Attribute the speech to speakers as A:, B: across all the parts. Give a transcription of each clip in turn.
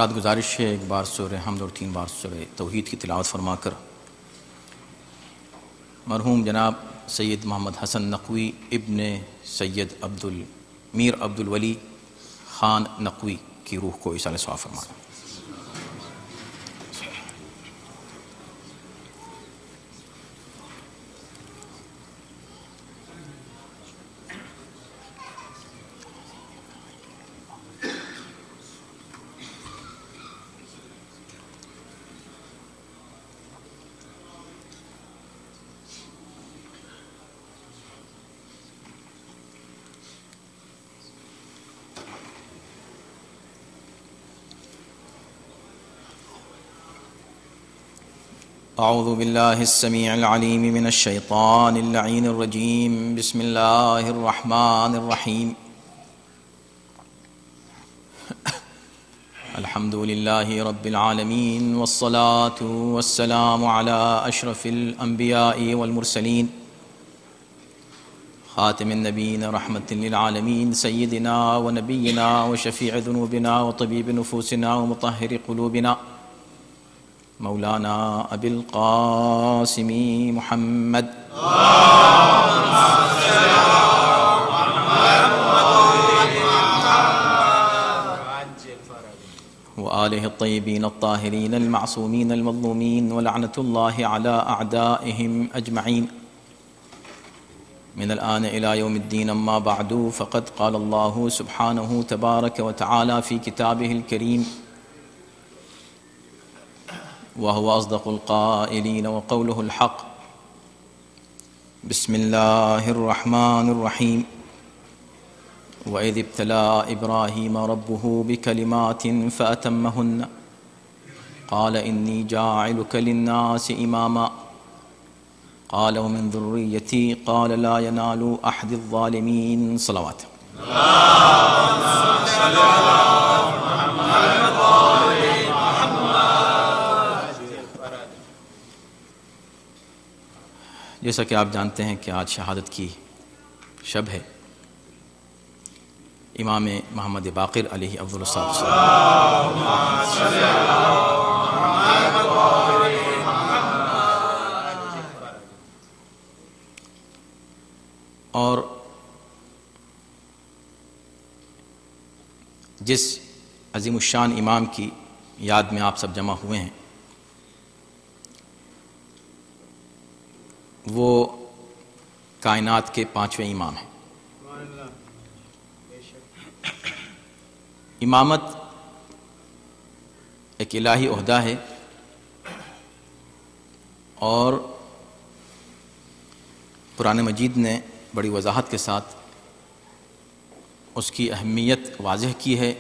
A: حضرات گزارش ہے ایک بار سورہ حمد اور 3 بار سورہ توحید کی تلاوت فرما کر مرحوم جناب سید محمد حسن نقوی ابن سید میر عبد الولی خان نقوی کی روح کو ایصال ثواب فرمائیں۔ اعوذ باللہ السمیع العلیم من الشیطان اللعین الرجیم بسم اللہ الرحمن الرحیم الحمد للہ رب العالمین والصلاة والسلام علی اشرف الانبیاء والمرسلین خاتم النبیین رحمت للعالمین سیدنا ونبینا وشفیع ذنوبنا وطبیب نفوسنا ومطہر قلوبنا مولانا ابی القاسم محمد وآلہ الطیبین الطاہرین المعصومین المظلومین ولعنۃ اللہ علی اعدائہم اجمعین من الآن إلى يوم الدين اما بعد فقد قال اللہ سبحانہ تبارک وتعالی فی کتابہ الکریم وهو أصدق القائلين وقوله الحق بسم الله الرحمن الرحيم وإذ ابتلى إبراهيم ربه بكلمات فأتمهن قال إني جاعلك للناس إماما قال ومن ذريتي قال لا ينال أحد الظالمين صلوات جیسا کہ آپ جانتے ہیں کہ آج شہادت کی شب ہے امام محمد باقر علیہ افضل الصلاۃ اور جس عظیم الشان امام کی یاد میں آپ سب جمع ہوئے ہیں وہ کائنات کے 5ویں امام ہیں۔ امامت ایک الہی عہدہ ہے اور قرآن مجید نے بڑی وضاحت کے ساتھ اس کی اہمیت واضح کی ہے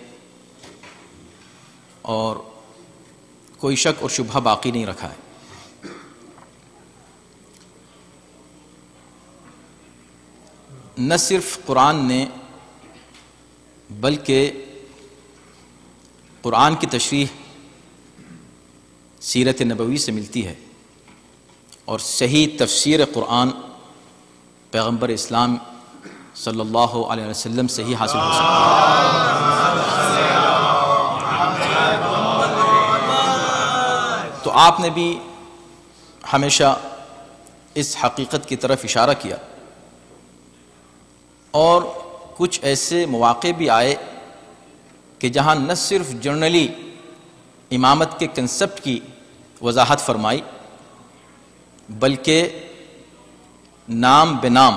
A: اور کوئی شک اور شبہہ باقی نہیں رکھا ہے۔ نہ صرف قرآن نے بلکہ قرآن کی تشریح سیرت نبوی سے ملتی ہے اور صحیح تفسیر قرآن پیغمبر اسلام صلی اللہ علیہ وسلم سے ہی حاصل ہو سکتی ہے۔ تو آپ نے بھی ہمیشہ اس حقیقت کی طرف اشارہ کیا اور کچھ ایسے مواقع بھی آئے کہ جہاں نہ صرف جنرلی امامت کے کنسپٹ کی وضاحت فرمائی بلکہ نام بنام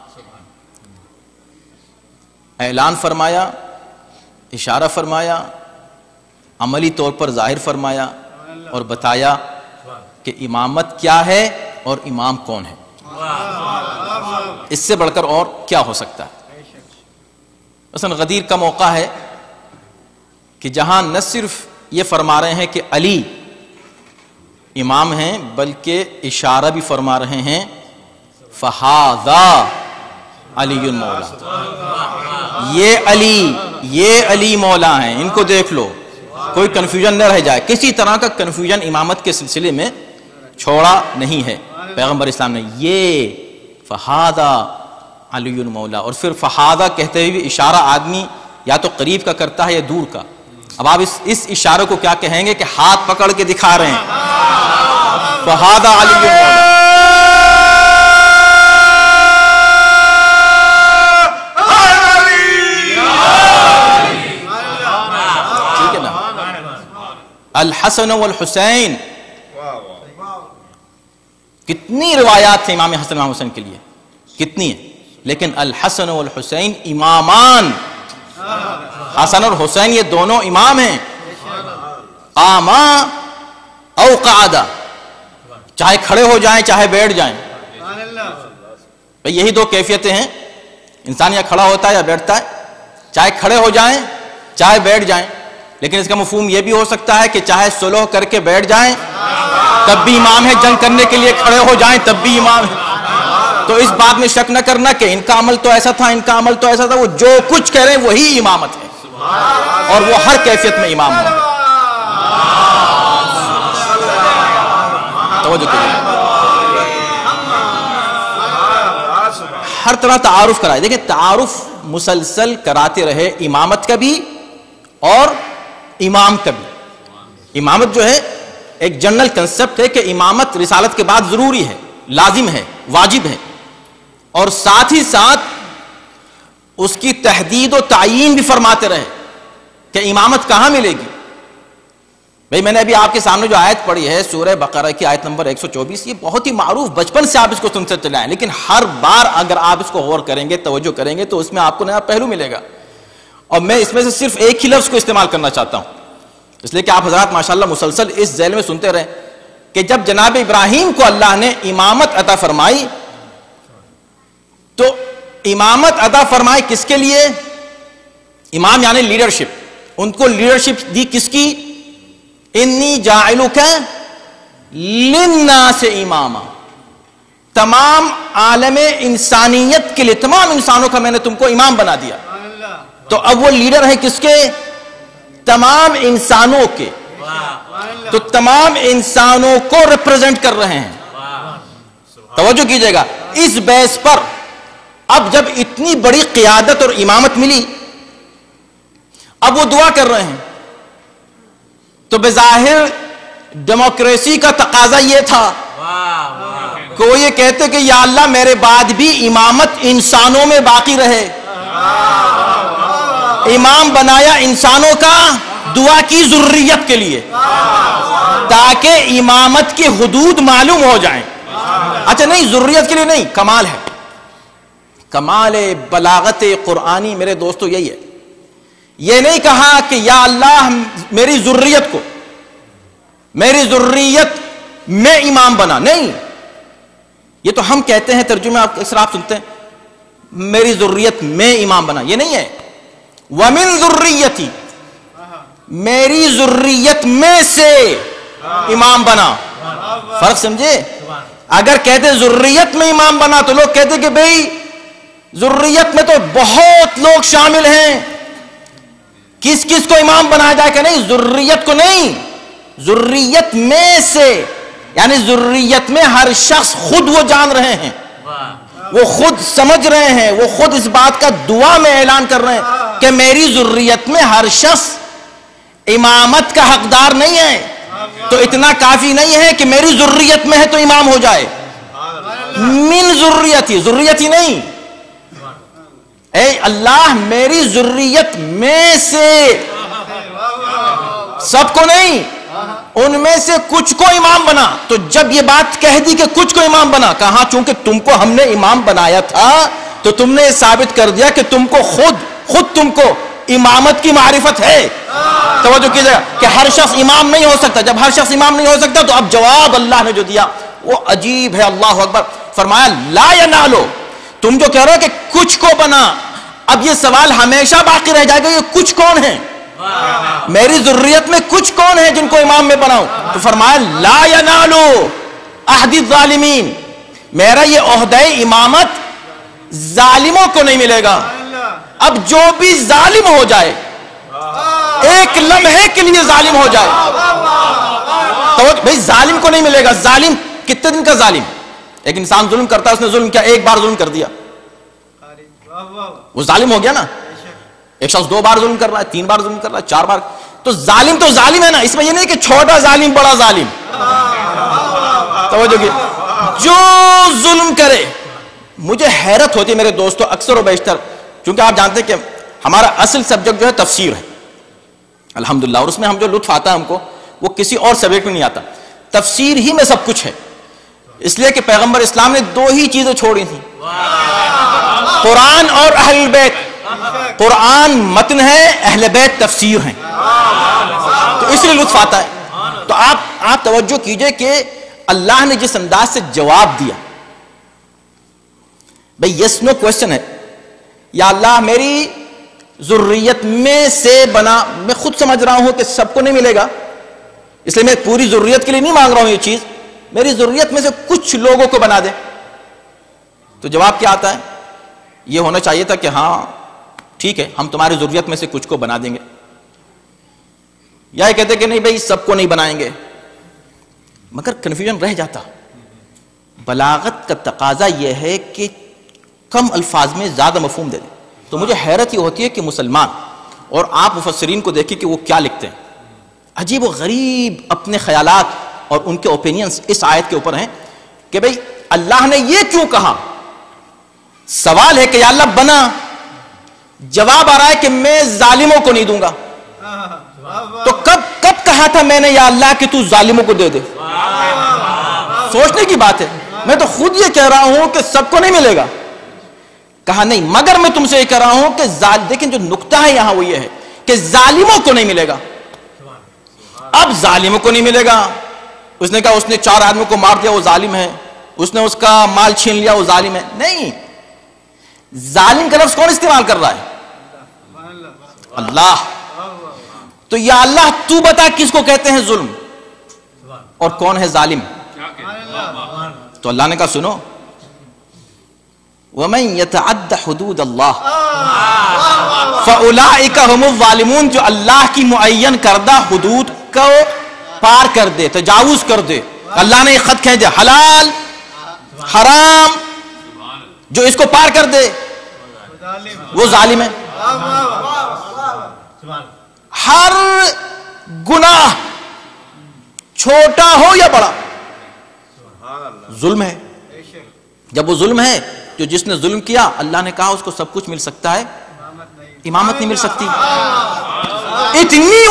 A: اعلان فرمایا، اشارہ فرمایا، عملی طور پر ظاہر فرمایا اور بتایا کہ امامت کیا ہے اور امام کون ہے۔ اس سے بڑھ کر اور کیا ہو سکتا ہے؟ مثلا غدیر کا موقع ہے کہ جہاں نہ صرف یہ فرما رہے ہیں کہ علی امام ہیں بلکہ اشارہ بھی فرما رہے ہیں فہذا علی مولا، یہ علی مولا ہیں، ان کو دیکھ لو، کوئی کنفیوژن نہ رہ جائے۔ کسی طرح کا کنفیوژن امامت کے سلسلے میں چھوڑا نہیں ہے پیغمبر اسلام نے۔ یہ فہذا علی مولا، اور پھر فہذا کہتے ہوئے بھی اشارہ آدمی یا تو قریب کا کرتا ہے یا دور کا، اب آپ اس اشارے کو کیا کہیں گے کہ ہاتھ پکڑ کے دکھا رہے ہیں فہذا علی مولا. ٹھیک ہے نا. الحسن والحسین، کتنی روایات ہیں امام حسن امام حسین کے لیے، کتنی ہیں، لیکن الحسن والحسین امامان. حسن اور حسین یہ دونوں امام ہیں. قاما او قعدا، چاہے کھڑے ہو جائیں چاہے بیٹھ جائیں. یہی دو کیفیتیں ہیں، انسان یا کھڑا ہوتا ہے یا بیٹھتا ہے، چاہے کھڑے ہو جائیں چاہے بیٹھ جائیں. لیکن اس کا مفہوم یہ بھی ہو سکتا ہے کہ چاہے صلح کر کے بیٹھ جائیں تب بھی امام ہے، جنگ کرنے کے لیے کھڑے ہو جائیں تب بھی امام ہے. تو اس بات میں شک نہ کرنا کہ ان کا عمل تو ایسا تھا، ان کا عمل تو ایسا تھا، وہ جو کچھ کہہ رہے ہیں وہی امامت ہے، اور وہ ہر کیفیت میں امام ہوں. توجہ کیجیے، ہر طرح تعارف کرائے. دیکھیں تعارف مسلسل کراتے رہے، امامت کا بھی اور امام کا بھی. امامت جو ہے ایک جنرل کنسپٹ ہے کہ امامت رسالت کے بعد ضروری ہے، لازم ہے، واجب ہے، اور ساتھ ہی ساتھ اس کی تحدید و تعیین بھی فرماتے رہے کہ امامت کہاں ملے گی. بھئی میں نے ابھی آپ کے سامنے جو آیت پڑھی ہے سورہ بقرہ کی آیت نمبر 124، یہ بہت ہی معروف، بچپن سے آپ اس کو سنتے چلے آئے، لیکن ہر بار اگر آپ اس کو غور کریں گے، توجہ کریں گے، تو اس میں آپ کو نیا پہلو ملے گا. اور میں اس میں سے صرف ایک ہی لفظ کو استعمال کرنا چاہتا ہوں، اس لیے کہ آپ حضرات ماشاءاللہ مسلسل اس ذیل میں سنتے رہے کہ جب جناب ابراہیم کو اللہ نے امامت عطا فرمائی تو امامت عطا فرمائی کس کے لیے؟ امام یعنی لیڈرشپ. ان کو لیڈرشپ دی کس کی؟ انی جاعلک للناس اماما، تمام عالم انسانیت کے لیے، تمام انسانوں کا میں نے تم کو امام بنا دیا. تو اب وہ لیڈر ہے کس کے؟ تمام انسانوں کے. تو تمام انسانوں کو ریپرزینٹ کر رہے ہیں. توجہ کیجئے گا، اس بیس پر اب جب اتنی بڑی قیادت اور امامت ملی، اب وہ دعا کر رہے ہیں. تو بظاہر ڈیموکریسی کا تقاضا یہ تھا کہ وہ یہ کہتے کہ یا اللہ میرے بعد بھی امامت انسانوں میں باقی رہے. امام بنایا انسانوں کا، دعا کی ذریت کے لیے تاکہ امامت کی حدود معلوم ہو جائیں. اچھا نہیں، ذریت کے لیے نہیں، کمال ہے، کمال بلاغت قرآنی میرے دوستو یہی ہے. یہ نہیں کہا کہ یا اللہ میری ذریت کو، میری ذریت میں امام بنا، نہیں. یہ تو ہم کہتے ہیں، ترجمہ اکثر آپ سنتے ہیں میری ذریت میں امام بنا، یہ نہیں ہے. وَمِن ذُرِّيَّتِي، میری ذریت میں سے امام بنا. فرق سمجھے؟ اگر کہتے ذریت میں امام بنا تو لوگ کہتے کہ بھئی ذریت میں تو بہت لوگ شامل ہیں، کس کس کو امام بنایا جائے؟ کہ نہیں، ذریت کو نہیں، ذریت میں سے، یعنی ذریت میں ہر شخص خود وہ جان رہے ہیں، وہ خود سمجھ رہے ہیں، وہ خود اس بات کا دعا میں اعلان کر رہے ہیں کہ میری ذریت میں ہر شخص امامت کا حقدار نہیں ہے. تو اتنا کافی نہیں ہے کہ میری ذریت میں ہے تو امام ہو جائے. من ذریتی، ذریتی نہیں، اے اللہ میری ذریت میں سے، سب کو نہیں، ان میں سے کچھ کو امام بنا. تو جب یہ بات کہہ دی کہ کچھ کو امام بنا، کہاں چونکہ تم کو ہم نے امام بنایا تھا تو تم نے یہ ثابت کر دیا کہ تم کو خود تم کو امامت کی معرفت ہے. توجہ کیجئے کہ ہر شخص امام نہیں ہو سکتا. جب ہر شخص امام نہیں ہو سکتا تو اب جواب اللہ نے جو دیا وہ عجیب ہے. اللہ اکبر. فرمایا لا ینالو، تم جو کہہ رہے ہو کہ کچھ کو بنا، اب یہ سوال ہمیشہ باقی رہ جائے گا، یہ کچھ کون ہے؟ میری ذریت میں کچھ کون ہے جن کو امام میں بناؤں؟ تو فرمایا لا ینالو عہد الظالمین، میرا یہ عہدہ امامت ظالموں کو نہیں ملے گا. اب جو بھی ظالم ہو جائے، ایک لمحے کے لیے ظالم ہو جائے، تو بھئی ظالم کو نہیں ملے گا. ظالم کتنے دن کا ظالم؟ ایک انسان ظلم کرتا ہے، اس نے ظلم کیا، ایک بار ظلم کر دیا وہ ظالم ہو گیا نا. ایک شخص 2 بار ظلم کر رہا ہے، 3 بار ظلم کر رہا ہے، 4 بار. تو ظالم ہے نا، اس میں یہ نہیں کہ چھوٹا ظالم بڑا ظالم. توجہ کی جو ظلم کرے. مجھے حیرت ہوتی ہے میرے دوستوں اکثر و بیشتر، چونکہ آپ جانتے ہیں کہ ہمارا اصل سبجیکٹ جو ہے تفسیر ہے الحمدللہ، اور اس میں ہم جو لطف آتا ہے ہم کو وہ کسی اور سبجیکٹ میں نہیں آتا. تفسیر ہی میں سب کچھ ہے، اس لیے کہ پیغمبر اسلام نے 2 ہی چیزیں چھوڑی تھیں، قرآن اور اہل بیت. قرآن متن ہے، اہل بیت تفسیر ہیں، تو اس لیے لطف آتا ہے. تو آپ توجہ کیجئے کہ اللہ نے جس انداز سے جواب دیا، بھئی یس نو کوشچن ہے. یا اللہ میری ذریت میں سے بنا، میں خود سمجھ رہا ہوں کہ سب کو نہیں ملے گا، اس لیے میں پوری ذریت کے لیے نہیں مانگ رہا ہوں یہ چیز، میری ذریت میں سے کچھ لوگوں کو بنا دے. تو جواب کیا آتا ہے؟ یہ ہونا چاہیے تھا کہ ہاں ٹھیک ہے ہم تمہاری ذریت میں سے کچھ کو بنا دیں گے، یا یہ کہتے کہ نہیں بھئی سب کو نہیں بنائیں گے. مگر کنفیوژن رہ جاتا. بلاغت کا تقاضا یہ ہے کہ کم الفاظ میں زیادہ مفہوم دے دیں. تو مجھے حیرت یہ ہوتی ہے کہ مسلمان، اور آپ مفسرین کو دیکھیں کہ وہ کیا لکھتے ہیں، عجیب و غریب اپنے خیالات اور ان کے اوپینینز اس آیت کے اوپر ہیں کہ بھئی اللہ نے یہ کیوں کہا. سوال ہے کہ یا اللہ بنا، جواب آ رہا ہے کہ میں ظالموں کو نہیں دوں گا. تو کب کہا تھا میں نے یا اللہ کہ تو ظالموں کو دے دے؟ سوچنے کی بات ہے. میں تو خود یہ کہہ رہا ہوں کہ سب کو نہیں ملے گا. کہا نہیں، مگر میں تم سے یہ کہہ رہا ہوں کہ لیکن جو نقطہ ہے یہاں وہ یہ ہے کہ ظالموں کو نہیں ملے گا. اب ظالموں کو نہیں ملے گا. اس نے کہا اس نے 4 آدمیوں کو مار دیا وہ ظالم ہے، اس نے اس کا مال چھین لیا وہ ظالم ہے. نہیں، ظالم کا لفظ کون استعمال کر رہا ہے؟ اللہ. تو یا اللہ تو بتا کس کو کہتے ہیں ظلم اور کون ہے ظالم. تو اللہ نے کہا سنو، وَمَن يَتَعَدَّ حُدُودَ اللَّهِ فَأُولَئِكَ هُمُ الظَّالِمُونَ. جو اللہ کی معین کردہ حدود کو پار کر دے، تجاوز کر دے، اللہ نے یہ خط کھینچ دیا حلال حرام، جو اس کو پار کر دے وہ ظالم ہے. ہر گناہ چھوٹا ہو یا بڑا ظلم ہے. جب وہ ظلم ہے، جو جس نے ظلم کیا اللہ نے کہا اس کو سب کچھ مل سکتا ہے، امامت نہیں مل سکتی. اتنی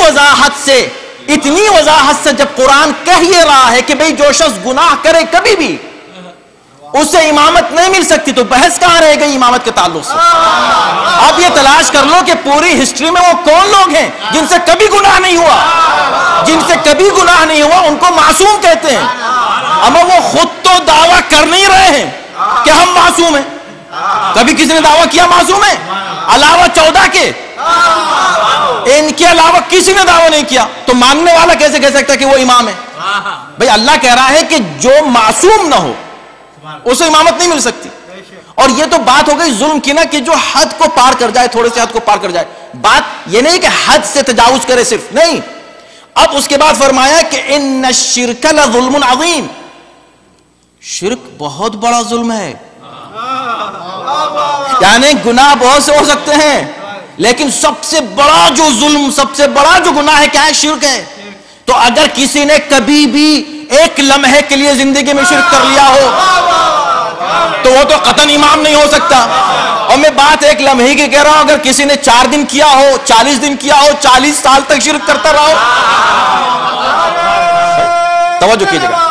A: وضاحت سے جب قرآن کہہ یہ رہا ہے کہ بھئی جو شخص گناہ کرے کبھی بھی اسے امامت نہیں مل سکتی، تو بحث کہاں رہ گئی امامت کے تعلق سے؟ اب یہ تلاش کر لو کہ پوری ہسٹری میں وہ کون لوگ ہیں جن سے کبھی گناہ نہیں ہوا. جن سے کبھی گناہ نہیں ہوا ان کو معصوم کہتے ہیں. اما وہ خود تو دعویٰ کر نہیں رہے ہیں کہ ہم معصوم ہیں. کبھی کسی نے دعویٰ کیا معصوم ہے؟ علاوہ 14 کے، ان کے علاوہ کسی نے دعویٰ نہیں کیا. تو ماننے والا کیسے کہہ سکتا ہے کہ وہ امام ہے؟ بھئی اللہ کہہ رہا ہے کہ جو معصوم نہ ہو اسے امامت نہیں مل سکتی. اور یہ تو بات ہو گئی ظلم کی نا، کہ جو حد کو پار کر جائے، تھوڑے سے حد کو پار کر جائے. بات یہ نہیں کہ حد سے تجاوز کرے صرف، نہیں. اب اس کے بعد فرمایا کہ ان الشرک لظلم عظیم. شرک بہت بڑا ظلم ہے. یعنی گناہ بہت سے ہو سکتے ہیں، لیکن سب سے بڑا جو ظلم، سب سے بڑا جو گناہ ہے کیا ہے؟ شرک ہے. تو اگر کسی نے کبھی بھی ایک لمحے کے لیے زندگی میں شرک کر لیا ہو تو وہ تو قطعاً امام نہیں ہو سکتا. اور میں بات ایک لمحے کی کہہ رہا ہوں، اگر کسی نے 4 دن کیا ہو، 40 دن کیا ہو، 40 سال تک شرک کرتا رہا ہو. توجہ کیجیے گا.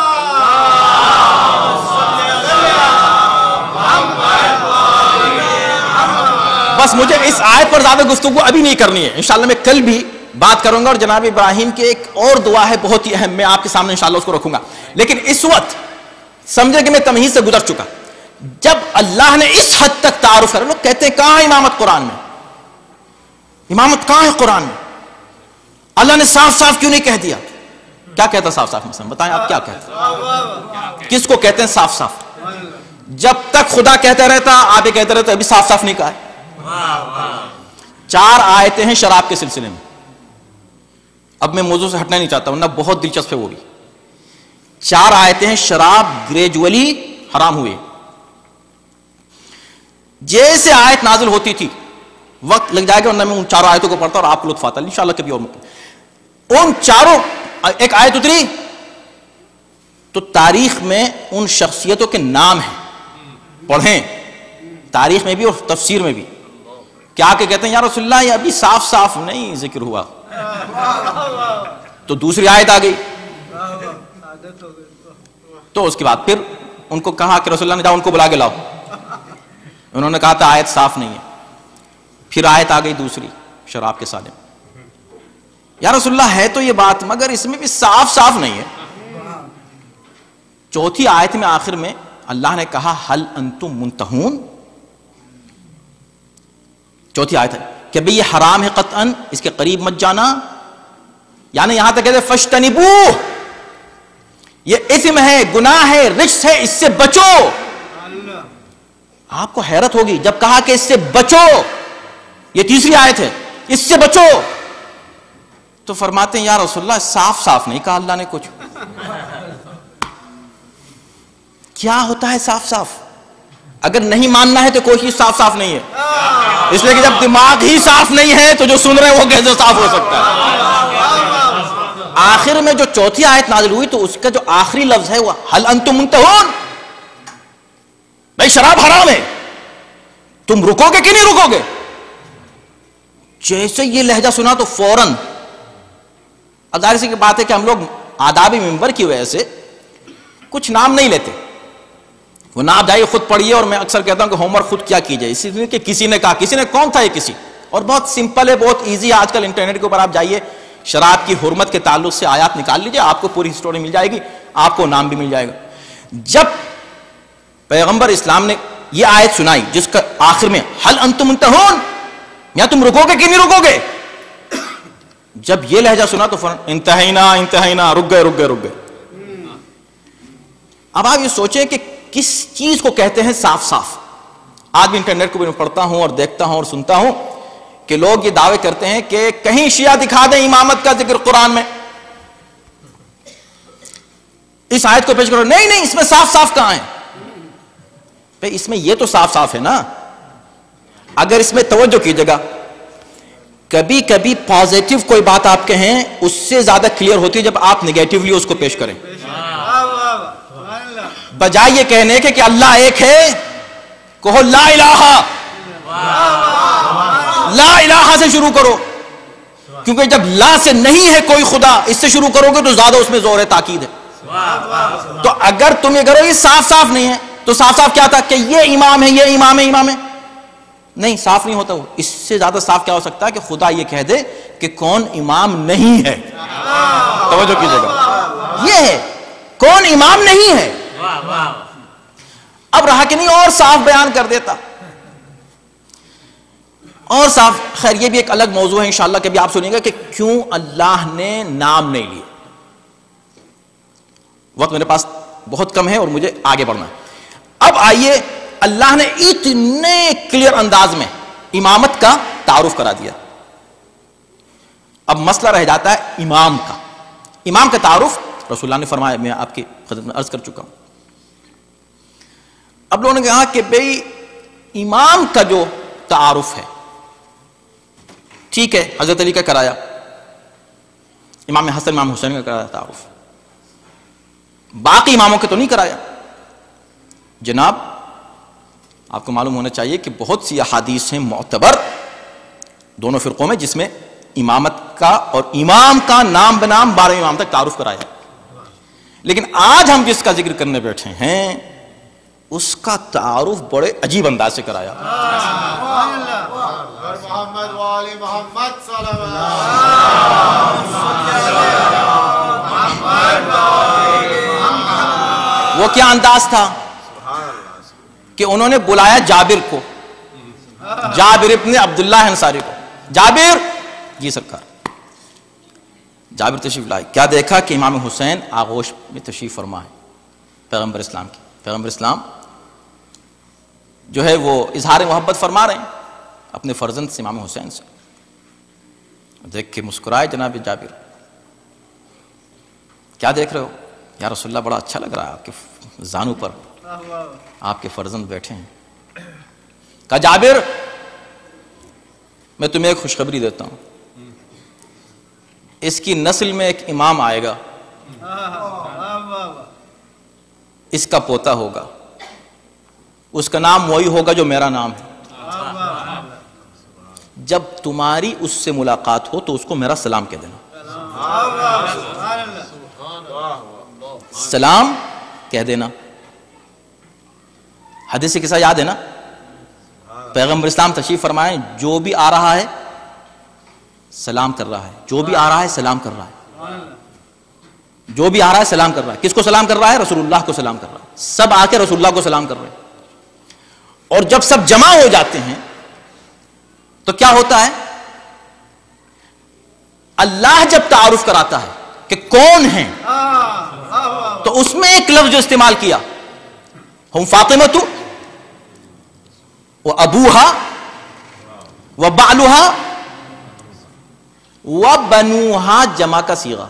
A: بس مجھے اس آیت پر زیادہ گفتگو ابھی نہیں کرنی ہے، انشاءاللہ میں کل بھی بات کروں گا. اور جناب ابراہیم کی ایک اور دعا ہے بہت ہی اہم، میں آپ کے سامنے انشاءاللہ اس کو رکھوں گا. لیکن اس وقت سمجھے کہ میں تمہید سے گزر چکا. جب اللہ نے اس حد تک تعارف کرا، لوگ کہتے ہیں کہاں ہے امامت قرآن میں؟ امامت کہاں ہے قرآن میں؟ اللہ نے صاف صاف کیوں نہیں کہہ دیا؟ کیا کہتا صاف صاف؟ مثلا بتائیں آپ کیا کہتے؟ کس کو کہتے ہیں صاف صاف؟ جب تک خدا کہتا رہتا آپ یہ کہتے رہتے ابھی صاف صاف نہیں کہا ہے. 4 آیتیں ہیں شراب کے سلسلے میں. اب میں موضوع سے ہٹنا نہیں چاہتا ورنہ بہت دلچسپ ہے وہ بھی. 4 آیتیں ہیں شراب گریجولی حرام ہوئے. جیسے آیت نازل ہوتی تھی، وقت لگ جائے گا ورنہ میں ان 4 آیتوں کو پڑھتا اور آپ کو لطف آتا انشاءاللہ کبھی اور. ان چاروں ایک آیت اتری تو تاریخ میں ان شخصیتوں کے نام ہیں، پڑھیں تاریخ میں بھی اور تفسیر میں بھی، کیا کہ کہتے ہیں یا رسول اللہ یہ ابھی صاف صاف نہیں ذکر ہوا، تو دوسری آیت آ گئی، تو اس کے بعد پھر ان کو کہا کہ رسول اللہ نے جاؤ ان کو بلا کے لاؤ، انہوں نے کہا تھا آیت صاف نہیں ہے، پھر آیت آ گئی دوسری شراب کے سالے، یا رسول اللہ ہے تو یہ بات مگر اس میں بھی صاف صاف نہیں ہے۔ چوتھی آیت میں آخر میں اللہ نے کہا ہل انتم منتہون، چوتھی آیت ہے کہ بھئی یہ حرام ہے قطعاً، اس کے قریب مت جانا، یعنی یہاں تک کہتے ہیں فَاجْتَنِبُوهُ، یہ اثم ہے، گناہ ہے، رجس ہے، اس سے بچو۔ آپ کو حیرت ہوگی جب کہا کہ اس سے بچو، یہ تیسری آیت ہے، اس سے بچو، تو فرماتے ہیں یا رسول اللہ صاف صاف نہیں کہا اللہ نے کچھ۔ کیا ہوتا ہے صاف صاف؟ اگر نہیں ماننا ہے تو کوئی چیز صاف صاف نہیں ہے، اس لیے کہ جب دماغ ہی صاف نہیں ہے تو جو سن رہے ہیں وہ کیسے صاف ہو سکتا ہے؟ آخر میں جو چوتھی آیت نازل ہوئی تو اس کا جو آخری لفظ ہے وہ ہل انتم منتہون، بھائی شراب حرام ہے، تم رکو گے کہ نہیں رکو گے؟ جیسے یہ لہجہ سنا تو فوراً، اب ظاہر سی بات ہے کہ ہم لوگ آداب منبر کی وجہ سے کچھ نام نہیں لیتے، وہ نام جائیے خود پڑھیے، اور میں اکثر کہتا ہوں کہ ہوم ورک خود کیا کیجئے، اسی لیے کہ کسی نے کہا، کسی نے کون تھا یہ کسی، اور بہت سمپل ہے، بہت ایزی ہے، آج کل انٹرنیٹ کے اوپر آپ جائیے شراب کی حرمت کے تعلق سے آیات نکال لیجئے، آپ کو پوری ہسٹوری مل جائے گی، آپ کو نام بھی مل جائے گا۔ جب پیغمبر اسلام نے یہ آیت سنائی جس کا آخر میں ہل انتم منتہون، یا تم رکو گے کہ نہیں رکو گے، جب یہ لہجہ سنا تو انتہینا انتہینا، رک گئے رک گئے رک گئے۔ اب آپ یہ سوچیں کہ کس چیز کو کہتے ہیں صاف صاف؟ آج بھی انٹرنیٹ کو بھی پڑھتا ہوں اور دیکھتا ہوں اور سنتا ہوں کہ لوگ یہ دعوے کرتے ہیں کہ کہیں شیعہ دکھا دیں امامت کا ذکر قرآن میں، اس آیت کو پیش کرو، نہیں نہیں اس میں صاف صاف کہاں ہے؟ بھئی اس میں یہ تو صاف صاف ہے نا۔ اگر اس میں توجہ کیجئے گا، کبھی کبھی پازیٹیو کوئی بات آپ کہیں اس سے زیادہ کلیئر ہوتی ہے جب آپ نگیٹیولی اس کو پیش کریں، بجائے یہ کہنے کے کہ اللہ ایک ہے کہو لا الہ، لا الہ سے شروع کرو، کیونکہ جب لا سے نہیں ہے کوئی خدا، اس سے شروع کرو گے تو زیادہ اس میں زور ہے، تاکید ہے۔ تو اگر تم یہ کرو یہ صاف صاف نہیں ہے تو صاف صاف کیا تھا کہ یہ امام ہے، یہ امام ہے، امام ہے، نہیں صاف نہیں ہوتا وہ۔ اس سے زیادہ صاف کیا ہو سکتا ہے کہ خدا یہ کہہ دے کہ کون امام نہیں ہے، توجہ کیجئے گا، یہ ہے کون امام نہیں ہے۔ اب رہا کہ نہیں اور صاف بیان کر دیتا، اور صاف، خیر یہ بھی ایک الگ موضوع ہے انشاءاللہ، کبھی آپ سنیں گے کہ کیوں اللہ نے نام نہیں لیے۔ وقت میرے پاس بہت کم ہے اور مجھے آگے بڑھنا ہے۔ اب آئیے، اللہ نے اتنے کلیئر انداز میں امامت کا تعارف کرا دیا، اب مسئلہ رہ جاتا ہے امام کا۔ امام کا تعارف رسول اللہ نے فرمایا، میں آپ کی خدمت میں عرض کر چکا ہوں۔ اب لوگوں نے کہا کہ بھئی امام کا جو تعارف ہے ٹھیک ہے، حضرت علی کا کرایا، امام حسن امام حسین کا کرایا تعارف، باقی اماموں کے تو نہیں کرایا۔ جناب آپ کو معلوم ہونا چاہیے کہ بہت سی احادیث ہیں معتبر دونوں فرقوں میں جس میں امامت کا اور امام کا نام بنام 12 امام تک تعارف کرایا، لیکن آج ہم جس کا ذکر کرنے بیٹھے ہیں اس کا تعارف بڑے عجیب انداز سے کرایا۔
B: محمد والی محمد صلی اللہ
A: وہ کیا انداز تھا کہ انہوں نے بلایا جابر کو، جابر ابن عبداللہ انصاری کو، جابر جی سرکار، جابر تشریف لائے، کیا دیکھا کہ امام حسین آغوش میں تشریف فرما ہے پیغمبر اسلام کی، پیغمبر اسلام جو ہے وہ اظہار محبت فرما رہے ہیں اپنے فرزند سے امام حسین سے، دیکھ کے مسکرائے جناب جابر، کیا دیکھ رہے ہو؟ یا رسول اللہ بڑا اچھا لگ رہا ہے آپ کے زانوں پر آپ کے فرزند بیٹھے ہیں۔ کہا جابر میں تمہیں ایک خوشخبری دیتا ہوں، اس کی نسل میں ایک امام آئے گا، اس کا پوتا ہوگا، اس کا نام وہی ہوگا جو میرا نام ہے، جب تمہاری اس سے ملاقات ہو تو اس کو میرا سلام کہہ دینا، سلام کہہ دینا۔ حدیث قصہ یاد ہے نا، پیغمبر اسلام تشریف فرمائیں، جو بھی آ رہا ہے سلام کر رہا ہے، جو بھی آ رہا ہے سلام کر رہا ہے، جو بھی آ رہا ہے سلام کر رہا ہے۔ کس کو سلام کر رہا ہے؟ رسول اللہ کو سلام کر رہا ہے۔ سب آ کے رسول اللہ کو سلام کر رہے ہیں، اور جب سب جمع ہو جاتے ہیں تو کیا ہوتا ہے؟ اللہ جب تعارف کراتا ہے کہ کون ہیں، تو اس میں ایک لفظ جو استعمال کیا، ہم فاطمہ و ابوہا و بعلہا و بنوہا، جمع کا صیغہ،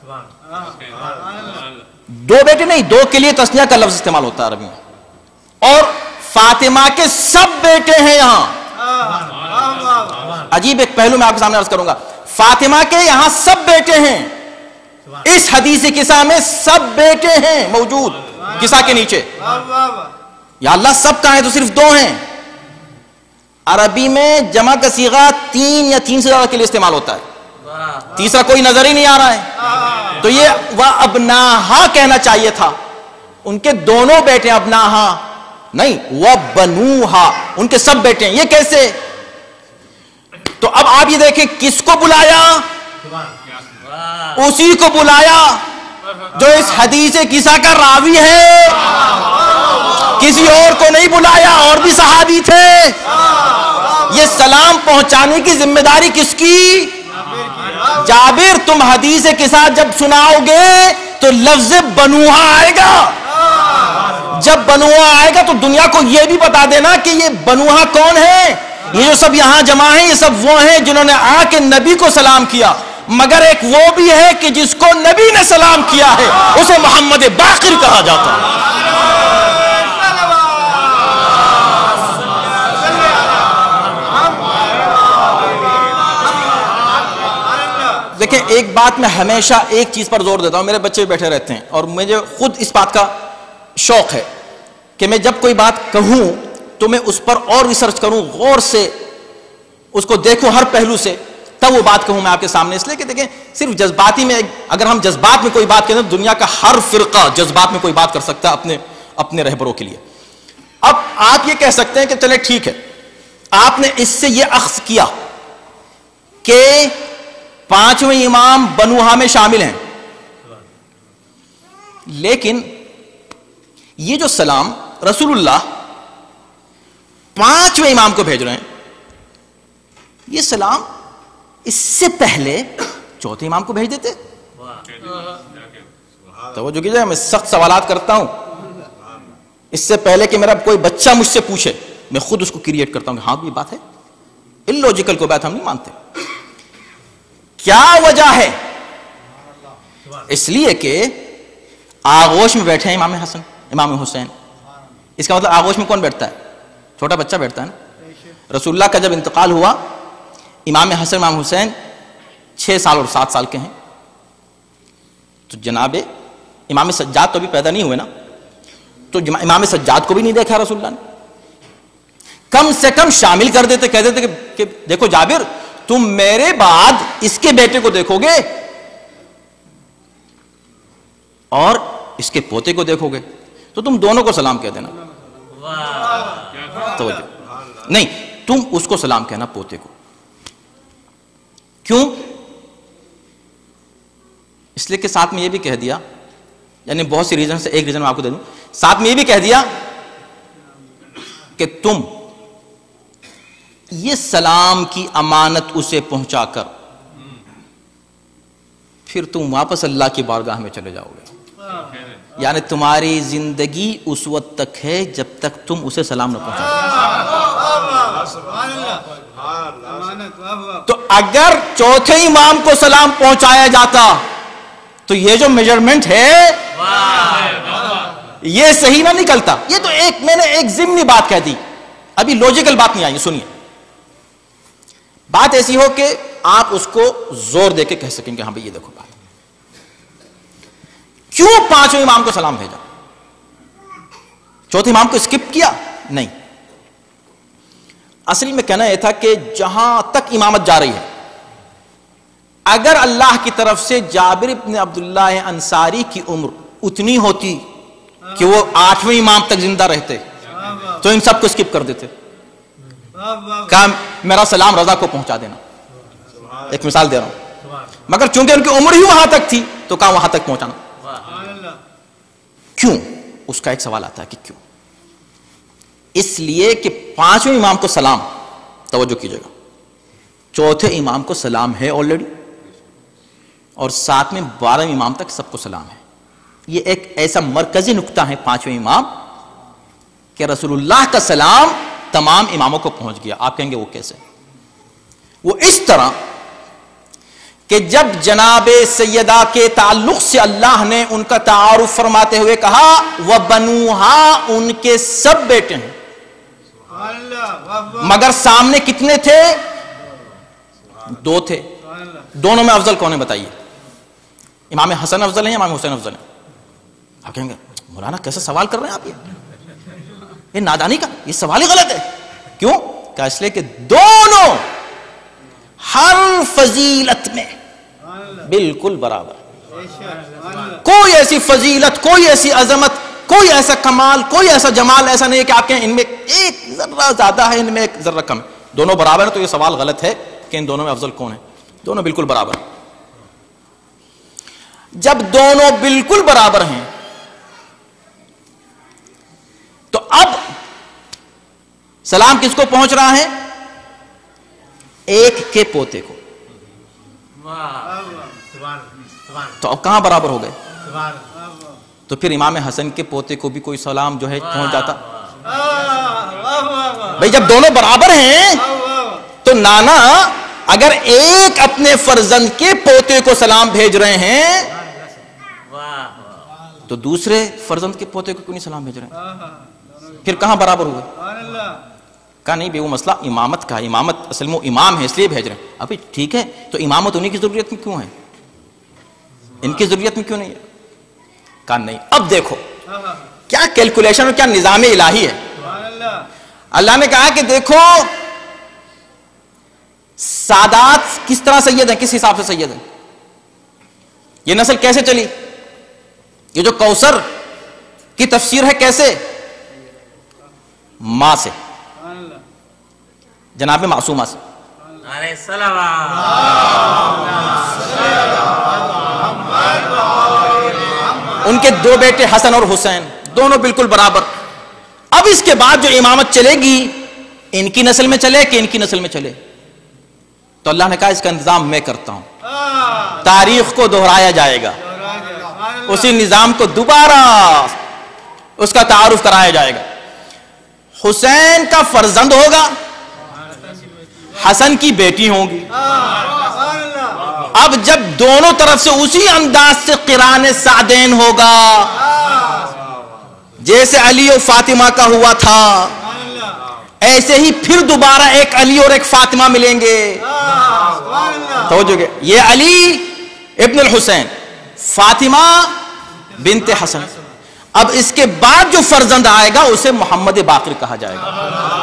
A: دو بیٹے نہیں، دو کے لیے تسنیہ کا لفظ استعمال ہوتا ہے عربی میں، اور فاطمہ کے سب بیٹے ہیں یہاں۔ عجیب ایک پہلو میں آپ کے سامنے عرض کروں گا، فاطمہ کے یہاں سب بیٹے ہیں، اس حدیث قصہ میں سب بیٹے ہیں موجود قصہ کے نیچے۔ یا اللہ سب کہاں ہیں؟ تو صرف دو ہیں۔ عربی میں جمع کا صیغہ تین یا تین سے زیادہ کے لیے استعمال ہوتا ہے، تیسرا کوئی نظر ہی نہیں آ رہا ہے، تو یہ وَأَبْنَاهَا کہنا چاہیے تھا، ان کے دونوں بیٹے ابناہا نہیں، وَبَنُوهَا، ان کے سب بیٹے ہیں۔ یہ کیسے؟ تو اب آپ یہ دیکھیں کس کو بلایا؟ اسی کو بلایا جو اس حدیث قصہ کا راوی ہے، کسی اور کو نہیں بلایا، اور بھی صحابی تھے۔ یہ سلام پہنچانے کی ذمہ داری کس کی؟ جابر، تم حدیث قصہ جب سناؤ گے تو لفظ بنوہا آئے گا، جب بنوہا آئے گا تو دنیا کو یہ بھی بتا دینا کہ یہ بنوہا کون ہے۔ یہ جو سب یہاں جمع ہیں یہ سب وہ ہیں جنہوں نے آ کے نبی کو سلام کیا، مگر ایک وہ بھی ہے کہ جس کو نبی نے سلام کیا ہے، اسے محمد باقر کہا جاتا ہے۔ دیکھیں ایک بات میں ہمیشہ ایک چیز پر زور دیتا ہوں، میرے بچے بیٹھے رہتے ہیں اور مجھے خود اس بات کا شوق ہے کہ میں جب کوئی بات کہوں تو میں اس پر اور ریسرچ کروں، غور سے اس کو دیکھوں ہر پہلو سے، تب وہ بات کہوں میں آپ کے سامنے۔ اس لیے کہ دیکھیں صرف جذباتی میں، اگر ہم جذبات میں کوئی بات کریں تو دنیا کا ہر فرقہ جذبات میں کوئی بات کر سکتا ہے اپنے رہبروں کے لیے۔ اب آپ یہ کہہ سکتے ہیں کہ چلے ٹھیک ہے، آپ نے اس سے یہ اخذ کیا کہ پانچویں امام بنوہا میں شامل ہیں، لیکن یہ جو سلام رسول اللہ پانچویں امام کو بھیج رہے ہیں، یہ سلام اس سے پہلے چوتھے امام کو بھیج دیتے؟ توجہ کیجئے، میں سخت سوالات کرتا ہوں، اس سے پہلے کہ میرا کوئی بچہ مجھ سے پوچھے میں خود اس کو کریٹ کرتا ہوں کہ ہاں یہ بات ہے، اللوجیکل کو بات ہم نہیں مانتے۔ کیا وجہ ہے؟ اس لیے کہ آغوش میں بیٹھے ہیں امام حسن امام حسین، اس کا مطلب آغوش میں کون بیٹھتا ہے؟ چھوٹا بچہ بیٹھتا ہے نا۔ رسول اللہ کا جب انتقال ہوا، امام حسن امام حسین 6 سال اور 7 سال کے ہیں، تو جناب امام سجاد تو ابھی پیدا نہیں ہوئے نا، تو امام سجاد کو بھی نہیں دیکھا رسول اللہ نے، کم سے کم شامل کر دیتے، کہہ دیتے کہ دیکھو جابر تم میرے بعد اس کے بیٹے کو دیکھو گے اور اس کے پوتے کو دیکھو گے تو تم دونوں کو سلام کہہ دینا۔ توجہ نہیں، تم اس کو سلام کہنا پوتے کو۔ کیوں؟ اس لیے کہ ساتھ میں یہ بھی کہہ دیا، یعنی بہت سی ریزن سے ایک ریزن میں آپ کو دے دوں، ساتھ میں یہ بھی کہہ دیا کہ تم یہ سلام کی امانت اسے پہنچا کر پھر تم واپس اللہ کی بارگاہ میں چلے جاؤ گے، یعنی تمہاری زندگی اس وقت تک ہے جب تک تم اسے سلام نہ پہنچاؤ۔ تو اگر چوتھے امام کو سلام پہنچایا جاتا تو یہ جو میجرمنٹ ہے یہ صحیح نہ نکلتا۔ یہ تو میں نے ایک ضمنی بات کہہ دی، ابھی لوجیکل بات نہیں آئی، سنیے۔ بات ایسی ہو کہ آپ اس کو زور دے کے کہہ سکیں کہ ہاں بھئی یہ دیکھو بات. کیوں پانچویں امام کو سلام بھیجا؟ چوتھے امام کو اسکپ کیا؟ نہیں. اصل میں کہنا یہ تھا کہ جہاں تک امامت جا رہی ہے، اگر اللہ کی طرف سے جابر ابن عبداللہ انصاری کی عمر اتنی ہوتی کہ وہ 8ویں امام تک زندہ رہتے تو ان سب کو اسکپ کر دیتے. کہا میرا سلام رضا کو پہنچا دینا. ایک مثال دے رہا ہوں. مگر چونکہ ان کی عمر ہی وہاں تک تھی تو کہا وہاں تک پہنچانا. کیوں؟ اس کا ایک سوال آتا ہے کہ کیوں؟ اس لیے کہ 5ویں امام کو سلام، توجہ کیجئے گا، چوتھے امام کو سلام ہے آلریڈی، اور 7ویں 12ویں امام تک سب کو سلام ہے. یہ ایک ایسا مرکزی نقطہ ہے 5ویں امام کہ رسول اللہ کا سلام تمام اماموں کو پہنچ گیا. آپ کہیں گے وہ کیسے؟ وہ اس طرح کہ جب جناب سیدہ کے تعلق سے اللہ نے ان کا تعارف فرماتے ہوئے کہا وَبَنُوهَا، ان کے سب بیٹے ہیں، مگر سامنے کتنے تھے؟ 2 تھے. دونوں میں افضل کون ہے بتائیے؟ امام حسن افضل ہیں یا امام حسین افضل ہیں؟ آپ کہیں گے مولانا کیسے سوال کر رہے ہیں آپ؟ یہ نادانی کا یہ سوال ہی غلط ہے. کیوں؟ کہ اس لیے کہ دونوں ہر فضیلت میں بالکل برابر. کوئی ایسی فضیلت، کوئی ایسی عظمت، کوئی ایسا کمال، کوئی ایسا جمال ایسا نہیں ہے کہ آپ کہیں ان میں ایک ذرہ زیادہ ہے، ان میں ایک ذرہ کم ہے. دونوں برابر ہیں. تو یہ سوال غلط ہے کہ ان دونوں میں افضل کون ہے. دونوں بالکل برابر ہیں. جب دونوں بالکل برابر ہیں تو اب سلام کس کو پہنچ رہا ہے؟ ایک کے پوتے کو. تو اب کہاں برابر ہو گئے؟ تو پھر امام حسن کے پوتے کو بھی کوئی سلام جو ہے پہنچ جاتا. بھئی جب دونوں برابر ہیں تو نانا اگر ایک اپنے فرزند کے پوتے کو سلام بھیج رہے ہیں تو دوسرے فرزند کے پوتے کو کیوں نہیں سلام بھیج رہے ہیں؟ پھر کہاں برابر ہوئے؟ کہا نہیں بے وہ مسئلہ امامت کا ہے. امامت اصل میں امام ہے اس لیے بھیج رہے ہیں. ابھی ٹھیک ہے تو امامت انہی کی ضروریت میں کیوں ہے؟ ان کی ضروریت میں کیوں نہیں ہے؟ کہا نہیں. اب دیکھو کیا کیلکولیشن اور کیا نظام الہی ہے. اللہ نے کہا کہ دیکھو سادات کس طرح سید ہیں، کس حساب سے سید ہیں. یہ نسل کیسے چلی؟ یہ جو کوثر کی تفسیر ہے کیسے؟ ماں سے، جناب معصومہ سے. ان کے 2 بیٹے حسن اور حسین دونوں بالکل برابر. اب اس کے بعد جو امامت چلے گی ان کی نسل میں چلے کہ ان کی نسل میں چلے؟ تو اللہ نے کہا اس کا انتظام میں کرتا ہوں. تاریخ کو دہرایا جائے گا، اسی نظام کو دوبارہ اس کا تعارف کرایا جائے گا. حسین کا فرزند ہوگا، حسن کی بیٹی ہوں گی. اب جب دونوں طرف سے اسی انداز سے قران سعدین ہوگا جیسے علی اور فاطمہ کا ہوا تھا، ایسے ہی پھر دوبارہ ایک علی اور ایک فاطمہ ملیں گے. توجہ کہ یہ علی ابن الحسین، فاطمہ بنت حسن. اب اس کے بعد جو فرزند آئے گا اسے محمد باقر کہا جائے گا.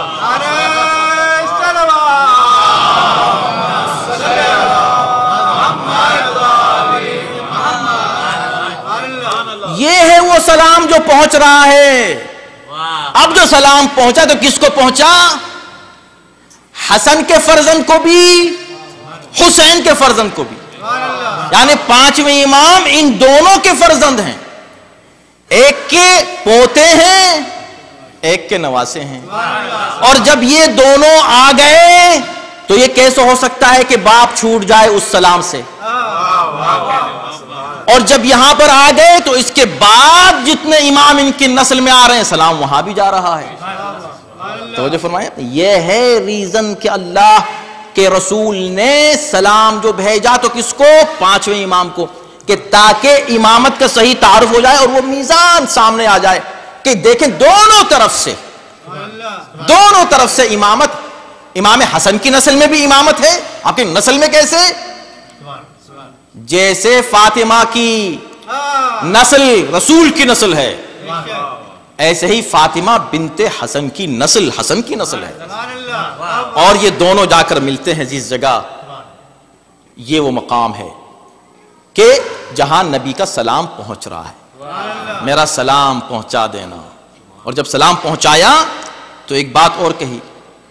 A: یہ ہے وہ سلام جو پہنچ رہا ہے. اب جو سلام پہنچا تو کس کو پہنچا؟ حسن کے فرزند کو بھی، حسین کے فرزند کو بھی. یعنی 5ویں امام ان دونوں کے فرزند ہیں. ایک کے پوتے ہیں، ایک کے نواسے ہیں. اور جب یہ دونوں آ گئے تو یہ کیسے ہو سکتا ہے کہ باپ چھوٹ جائے اس سلام سے؟ اور جب یہاں پر آ گئے تو اس کے بعد جتنے امام ان کی نسل میں آ رہے ہیں سلام وہاں بھی جا رہا ہے. توجہ فرمائیں. یہ ہے ریزن کہ اللہ کے رسول نے سلام جو بھیجا تو کس کو؟ 5ویں امام کو، کہ تاکہ امامت کا صحیح تعارف ہو جائے اور وہ میزان سامنے آ جائے کہ دیکھیں دونوں طرف سے امامت امام حسن کی نسل میں بھی امامت ہے، آپ کی نسل میں کیسے؟ جیسے فاطمہ کی نسل رسول کی نسل ہے، ایسے ہی فاطمہ بنت حسن کی نسل حسن کی نسل ہے، اور یہ دونوں جا کر ملتے ہیں جس جگہ، یہ وہ مقام ہے کہ جہاں نبی کا سلام پہنچ رہا ہے، میرا سلام پہنچا دینا. اور جب سلام پہنچایا تو ایک بات اور کہی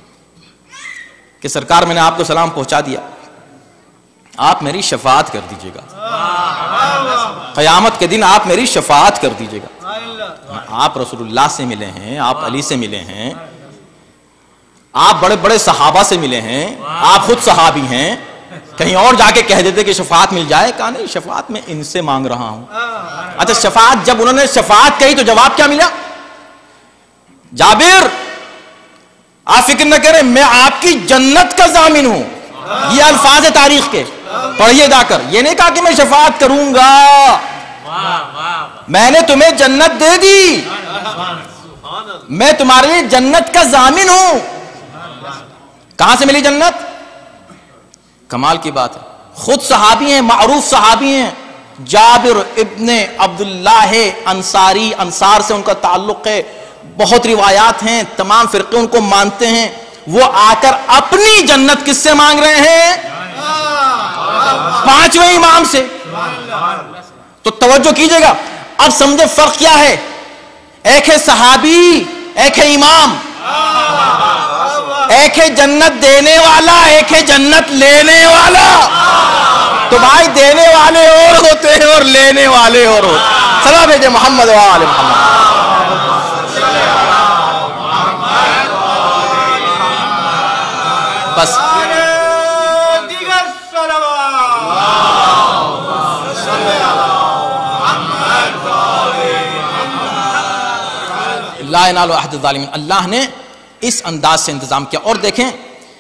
A: کہ سرکار میں نے آپ کو سلام پہنچا دیا، آپ میری شفاعت کر دیجئے گا، قیامت کے دن آپ میری شفاعت کر دیجئے گا. آپ رسول اللہ سے ملے ہیں، آپ علی سے ملے ہیں، آپ بڑے بڑے صحابہ سے ملے ہیں، آپ خود صحابی ہیں، کہیں اور جا کے کہہ دیتے کہ شفاعت مل جائے. کہا نہیں، شفاعت میں ان سے مانگ رہا ہوں. اچھا شفاعت، جب انہوں نے شفاعت کہی تو جواب کیا ملا؟ جابر آپ فکر نہ کریں، میں آپ کی جنت کا ضامن ہوں. یہ الفاظ ہے تاریخ کے، پڑھیے جا کر. یہ نہیں کہا کہ میں شفاعت کروں گا، میں نے تمہیں جنت دے دی، میں تمہارے لیے جنت کا ضامن ہوں. کہاں سے ملی جنت؟ کمال کی بات ہے، خود صحابی ہیں، معروف صحابی ہیں، جابر ابن عبداللہ انصاری، انصار سے ان کا تعلق ہے، بہت روایات ہیں، تمام فرقے ان کو مانتے ہیں. وہ آ کر اپنی جنت کس سے مانگ رہے ہیں؟ پانچویں امام سے. تو توجہ کیجئے گا، اب سمجھے فرق کیا ہے. ایک ہے صحابی، ایک ہے امام، ایک ہے جنت دینے والا، ایک ہے جنت لینے والا. تو بھائی دینے والے اور ہوتے ہیں اور لینے والے اور ہوتے ہیں. صلی اللہ علیہ محمد و آل محمد. بس لا ینال عہد الظالمین. اللہ نے اس انداز سے انتظام کیا. اور دیکھیں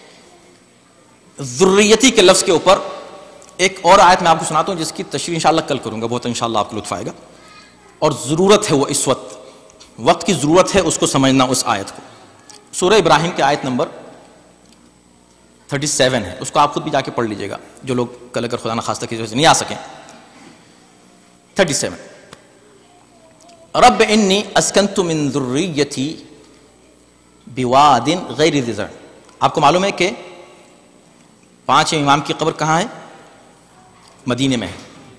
A: ذریتی کے لفظ کے اوپر ایک اور آیت میں آپ کو سناتا ہوں جس کی تشریح انشاءاللہ کل کروں گا، بہت انشاءاللہ آپ کو لطف آئے گا. اور ضرورت ہے وہ، اس وقت کی ضرورت ہے اس کو سمجھنا. اس آیت کو سورہ ابراہیم کی آیت نمبر 37 ہے، اس کو آپ خود بھی جا کے پڑھ لیجئے گا جو لوگ کل اگر خدا نخواستہ کی وجہ سے نہیں آ سکیں. 37 رب انی اسکنت من ذریتی بواد غیر ذی زرع. آپ کو معلوم ہے کہ پانچویں امام کی قبر کہاں ہے؟ مدینے میں ہے.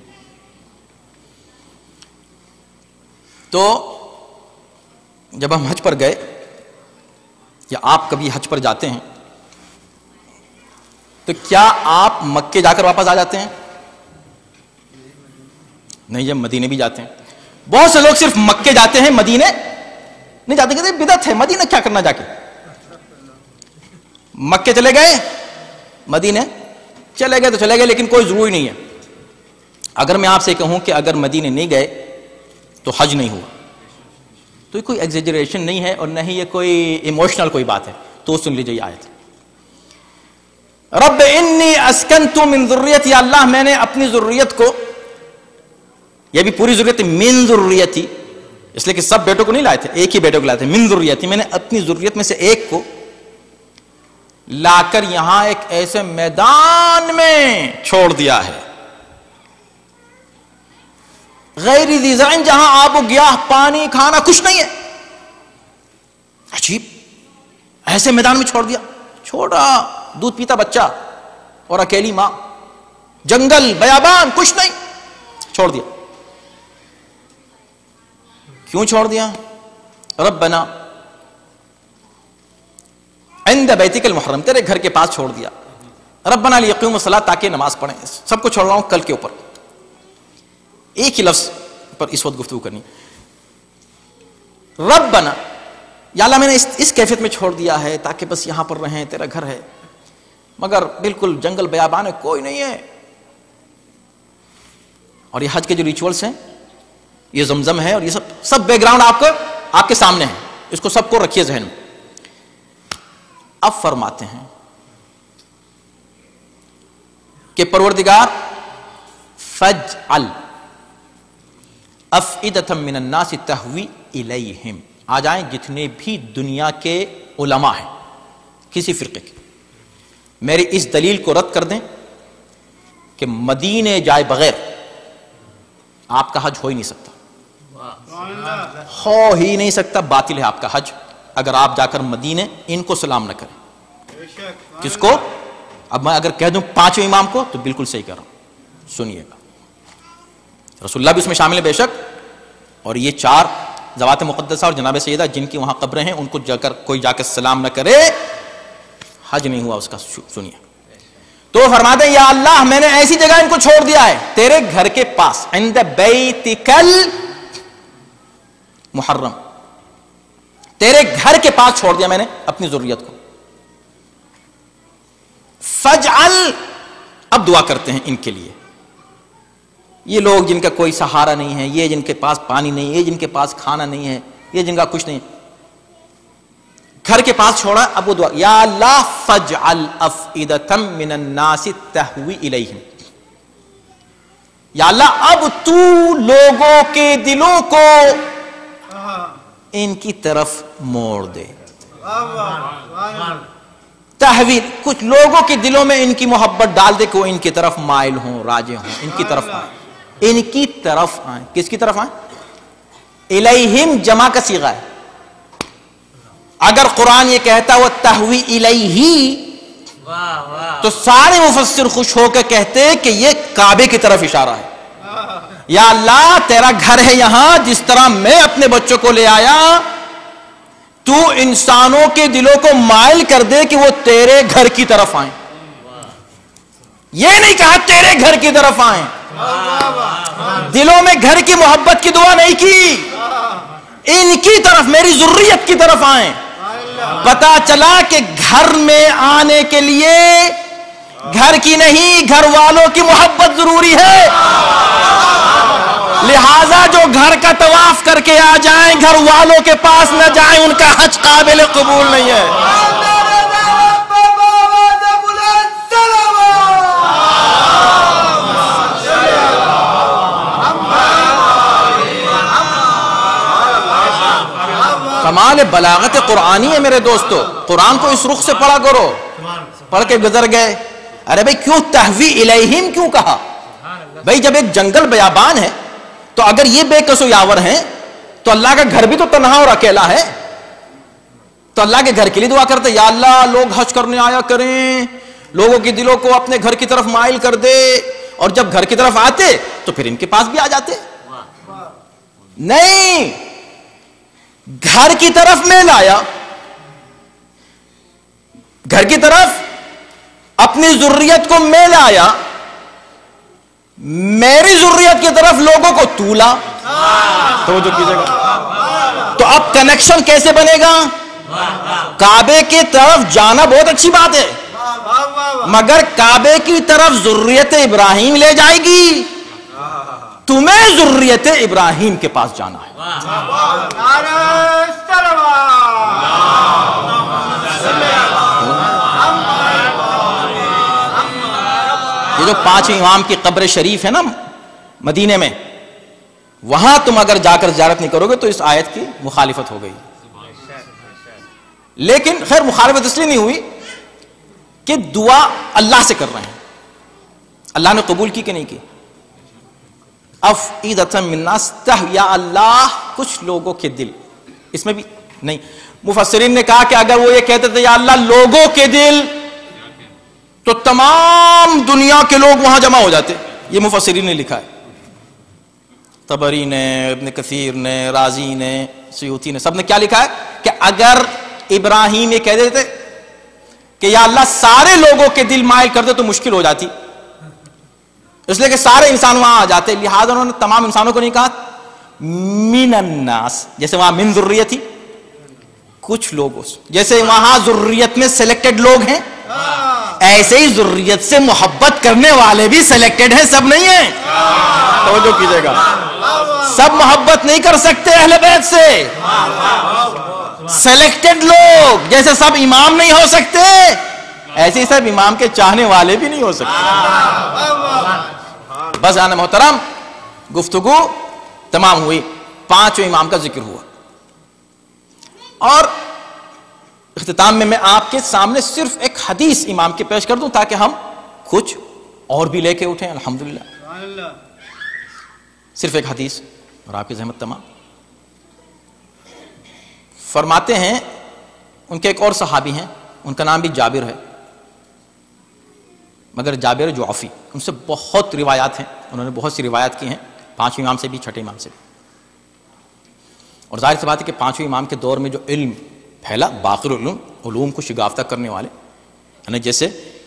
A: تو جب ہم حج پر گئے یا آپ کبھی حج پر جاتے ہیں تو کیا آپ مکے جا کر واپس آ جاتے ہیں؟ نہیں، جب مدینے بھی جاتے ہیں. بہت سے لوگ صرف مکے جاتے ہیں، مدینے نہیں جاتے، کہتے ہیں بدعت ہے، مدینہ کیا کرنا جا کے. مکے چلے گئے، مدینے چلے گئے تو چلے گئے، لیکن کوئی ضروری نہیں ہے. اگر میں آپ سے کہوں کہ اگر مدینے نہیں گئے تو حج نہیں ہوا، تو یہ کوئی ایگزیجریشن نہیں ہے اور نہ ہی یہ کوئی ایموشنل کوئی بات ہے. تو سن لیجیے یہ آیت، رب انی اسکنت من ذریتی، اللہ میں نے اپنی ذریت کو، یہ بھی پوری ذریت من ذریتی، اس لیے کہ سب بیٹوں کو نہیں لائے تھے، ایک ہی بیٹے کو لائے تھے. من ذریتی، میں نے اپنی ذریت میں سے ایک کو لا کر یہاں ایک ایسے میدان میں چھوڑ دیا ہے، غیر ذی زرع، جہاں آب و گیاہ، پانی، کھانا کچھ نہیں ہے. عجیب، ایسے میدان میں چھوڑ دیا، چھوڑا دودھ پیتا بچہ اور اکیلی ماں، جنگل بیابان کچھ نہیں، چھوڑ دیا. کیوں چھوڑ دیا؟ ربنا عند بیتک المحرم، تیرے گھر کے پاس چھوڑ دیا. ربنا لیقیموا الصلاۃ، تاکہ نماز پڑھیں. سب کو چھوڑ رہا ہوں کل کے اوپر، ایک ہی لفظ پر اس وقت گفتگو کرنی. ربنا، یا اللہ میں نے اس کیفیت میں چھوڑ دیا ہے تاکہ بس یہاں پر رہیں، تیرا گھر ہے مگر بالکل جنگل بیابان ہے، کوئی نہیں ہے. اور یہ حج کے جو ریچولز ہیں، یہ زمزم ہے اور یہ سب بیک گراؤنڈ آپ کے سامنے ہے، اس کو سب کو رکھیے ذہن میں. اب فرماتے ہیں کہ پروردگار فجعل افئدۃ من الناس تہوی الیہم، آ جائیں جتنے بھی دنیا کے علماء ہیں کسی فرقے کے، میری اس دلیل کو رد کر دیں کہ مدینے جائے بغیر آپ کا حج ہو ہی نہیں سکتا، ہو ہی نہیں سکتا، باطل ہے آپ کا حج اگر آپ جا کر مدینے ان کو سلام نہ کریں۔ کس کو؟ اب میں اگر کہہ دوں پانچویں امام کو تو بالکل صحیح کہہ رہا ہوں، سنیے گا، رسول اللہ بھی اس میں شامل ہے بے شک، اور یہ چار ذوات مقدسہ اور جناب سیدہ جن کی وہاں قبریں ہیں ان کو جا کر کوئی جا کر سلام نہ کرے حج نہیں ہوا اس کا۔ سنیے تو فرماتے ہیں یا اللہ میں نے ایسی جگہ ان کو چھوڑ دیا ہے تیرے گھر کے پاس، عند بیتک المحرم، تیرے گھر کے پاس چھوڑ دیا میں نے اپنی ضروریت کو۔ فجعل، اب دعا کرتے ہیں ان کے لیے، یہ لوگ جن کا کوئی سہارا نہیں ہے، یہ جن کے پاس پانی نہیں، یہ جن کے پاس کھانا نہیں ہے، یہ جن کا کچھ نہیں، گھر کے پاس چھوڑا، اب وہ دعا یا اللہ فجعل افئدۃ من الناس تہوی الیہم، یا اللہ اب تو لوگوں کے دلوں کو ان کی طرف موڑ دے۔ تحویل، کچھ لوگوں کے دلوں میں ان کی محبت ڈال دے کہ وہ ان کی طرف مائل ہوں، راجع ہوں، ان کی طرف آئیں، ان کی طرف آئیں۔ کس کی طرف آئیں؟ الیہم جمع کا صیغہ ہے، اگر قرآن یہ کہتا وہ تہوی الیہ تو سارے مفسر خوش ہو کے کہتے کہ یہ کعبے کی طرف اشارہ ہے۔ یا اللہ تیرا گھر ہے یہاں، جس طرح میں اپنے بچوں کو لے آیا تو انسانوں کے دلوں کو مائل کر دے کہ وہ تیرے گھر کی طرف آئیں۔ یہ نہیں کہا تیرے گھر کی طرف آئیں، دلوں میں گھر کی محبت کی دعا نہیں کی، ان کی طرف، میری ذریت کی طرف آئیں۔ پتا چلا کہ گھر میں آنے کے لیے گھر کی نہیں گھر والوں کی محبت ضروری ہے، لہذا جو گھر کا طواف کر کے آ جائیں گھر والوں کے پاس نہ جائیں، ان کا حج قابل قبول نہیں ہے۔ کمال بلاغت قرآنی ہے میرے دوستو، قرآن کو اس رخ سے پڑھا کرو، پڑھ کے گزر گئے۔ ارے بھائی کیوں تہوی الیہم کیوں کہا؟ بھائی جب ایک جنگل بیابان ہے تو اگر یہ بے کس و یاور ہیں تو اللہ کا گھر بھی تو تنہا اور اکیلا ہے، تو اللہ کے گھر کے لیے دعا کرتے یا اللہ لوگ حج کرنے آیا کریں، لوگوں کے دلوں کو اپنے گھر کی طرف مائل کر دے، اور جب گھر کی طرف آتے تو پھر ان کے پاس بھی آ جاتے۔ نہیں، گھر کی طرف میں لایا، گھر کی طرف اپنی ذریت کو میں لایا، میری ذریت کی طرف لوگوں کو تولا، توجہ کیجئے گا۔ تو اب کنیکشن کیسے بنے گا؟ کعبے کی طرف جانا بہت اچھی بات ہے، مگر کعبے کی طرف ذریت ابراہیم لے جائے گی، تمہیں ذریت ابراہیم کے پاس جانا ہے۔ یہ جو 5 امام کی قبر شریف ہے نا مدینے میں، وہاں تم اگر جا کر زیارت نہیں کرو گے تو اس آیت کی مخالفت ہو گئی۔ لیکن خیر مخالفت اس لیے نہیں ہوئی کہ دعا اللہ سے کر رہے ہیں، اللہ نے قبول کی کہ نہیں کی؟ افئدۃ من الناس، یا اللہ کچھ لوگوں کے دل، اس میں بھی نہیں، مفسرین نے کہا کہ اگر وہ یہ کہتے تھے یا اللہ لوگوں کے دل تو تمام دنیا کے لوگ وہاں جمع ہو جاتے، یہ مفسرین نے لکھا ہے، طبری نے، ابن کثیر نے، رازی نے، سیوطی نے، سب نے کیا لکھا ہے کہ اگر ابراہیم یہ کہہ دیتے کہ یا اللہ سارے لوگوں کے دل مائل کر دے تو مشکل ہو جاتی، اس لیے کہ سارے انسان وہاں آ جاتے، لہذا انہوں نے تمام انسانوں کو نہیں کہا من الناس، جیسے وہاں من ذریت تھی، کچھ لوگوں سے، جیسے وہاں ذریت میں سلیکٹڈ لوگ ہیں، ایسے ہی ذریت سے محبت کرنے والے بھی سلیکٹڈ ہیں، سب نہیں ہیں، توجہ کیجئے گا، سب محبت نہیں کر سکتے اہل بیت سے، سلیکٹڈ لوگ، جیسے سب امام نہیں ہو سکتے ایسے ہی سب امام کے چاہنے والے بھی نہیں ہو سکتے۔ بس آنا محترم، گفتگو تمام ہوئی، 5 امام کا ذکر ہوا، اور اختتام میں آپ کے سامنے صرف ایک حدیث امام کے پیش کر دوں تاکہ ہم کچھ اور بھی لے کے اٹھیں. الحمدللہ صرف ایک حدیث اور آپ کی زحمت تمام. فرماتے ہیں ان کے ایک اور صحابی ہیں, ان کا نام بھی جابر ہے, مگر جابر جعفی, ان سے بہت روایات ہیں, انہوں نے بہت سی روایات کی ہیں, 5ویں امام سے بھی 6ٹھے امام سے بھی. اور ظاہر سی بات ہے کہ 5ویں امام کے دور میں جو علم پھیلا, باقر علوم کو شگافتہ کرنے والے, یعنی جیسے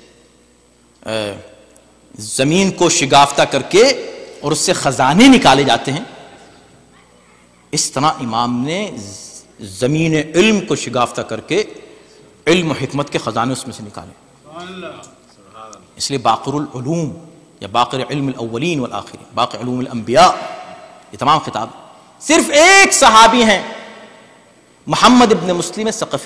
A: زمین کو شگافتہ کر کے اور اس سے خزانے نکالے جاتے ہیں, اس طرح امام نے زمین علم کو شگافتہ کر کے علم و حکمت کے خزانے اس میں سے نکالے. اس لیے باقر العلوم یا باقر علم الاولین والآخرین, باقر علوم الانبیاء, یہ تمام خطاب. صرف ایک صحابی ہیں محمد ابن مسلم ثقفی,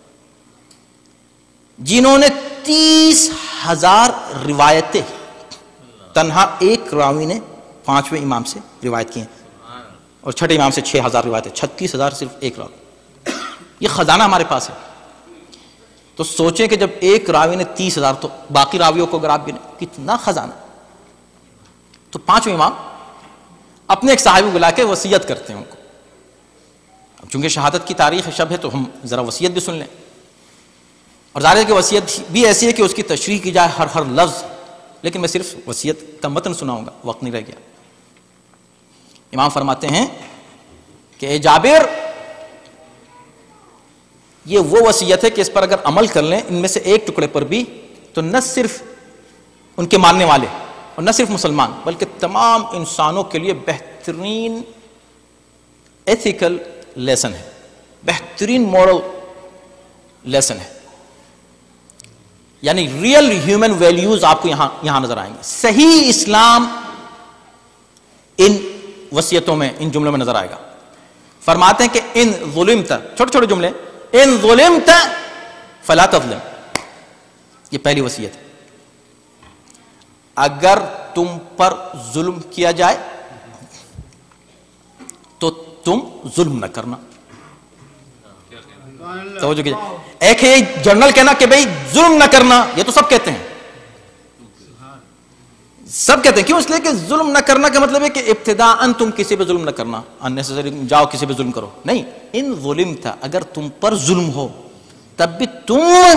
A: جنہوں نے 30,000 روایتیں تنہا ایک راوی نے 5ویں امام سے روایت کی ہیں, اور 6ٹھے امام سے 6,000 روایتیں, 36,000 صرف ایک راوی. یہ خزانہ ہمارے پاس ہے. تو سوچیں کہ جب ایک راوی نے 30,000, تو باقی راویوں کو اگر آپ گنیں کتنا خزانہ. تو 5ویں امام اپنے ایک صحابی بلا کے وصیت کرتے ہیں ان کو. چونکہ شہادت کی تاریخ شب ہے تو ہم ذرا وصیت بھی سن لیں. اور ظاہر ہے کہ وصیت بھی ایسی ہے کہ اس کی تشریح کی جائے ہر لفظ, لیکن میں صرف وصیت کا متن سناؤں گا, وقت نہیں رہ گیا. امام فرماتے ہیں کہ اے جابر, یہ وہ وصیت ہے کہ اس پر اگر عمل کر لیں ان میں سے ایک ٹکڑے پر بھی, تو نہ صرف ان کے ماننے والے اور نہ صرف مسلمان بلکہ تمام انسانوں کے لیے بہترین ایتھیکل لیسن ہے, بہترین مورل لیسن ہے. یعنی ریئل ہیومن ویلیوز آپ کو یہاں نظر آئیں گے. صحیح اسلام ان وصیتوں میں, ان جملوں میں نظر آئے گا. فرماتے ہیں کہ ان ظلمت, چھوٹے چھوٹے جملے, ان ظلمت فلا تظلم, یہ پہلی وصیت ہے. اگر تم پر ظلم کیا جائے تو تم ظلم نہ کرنا. توجہ کیجئے, ایک ہے جنرل کہنا کہ بھئی ظلم نہ کرنا, یہ تو سب کہتے ہیں, سب کہتے ہیں. کیوں؟ اس لیے کہ ظلم نہ کرنا کا مطلب ہے کہ ابتداءً تم کسی پہ ظلم نہ کرنا, اننیسیسری جاؤ کسی پہ ظلم کرو, نہیں. ان ظلم تھا, اگر تم پر ظلم ہو تب بھی تم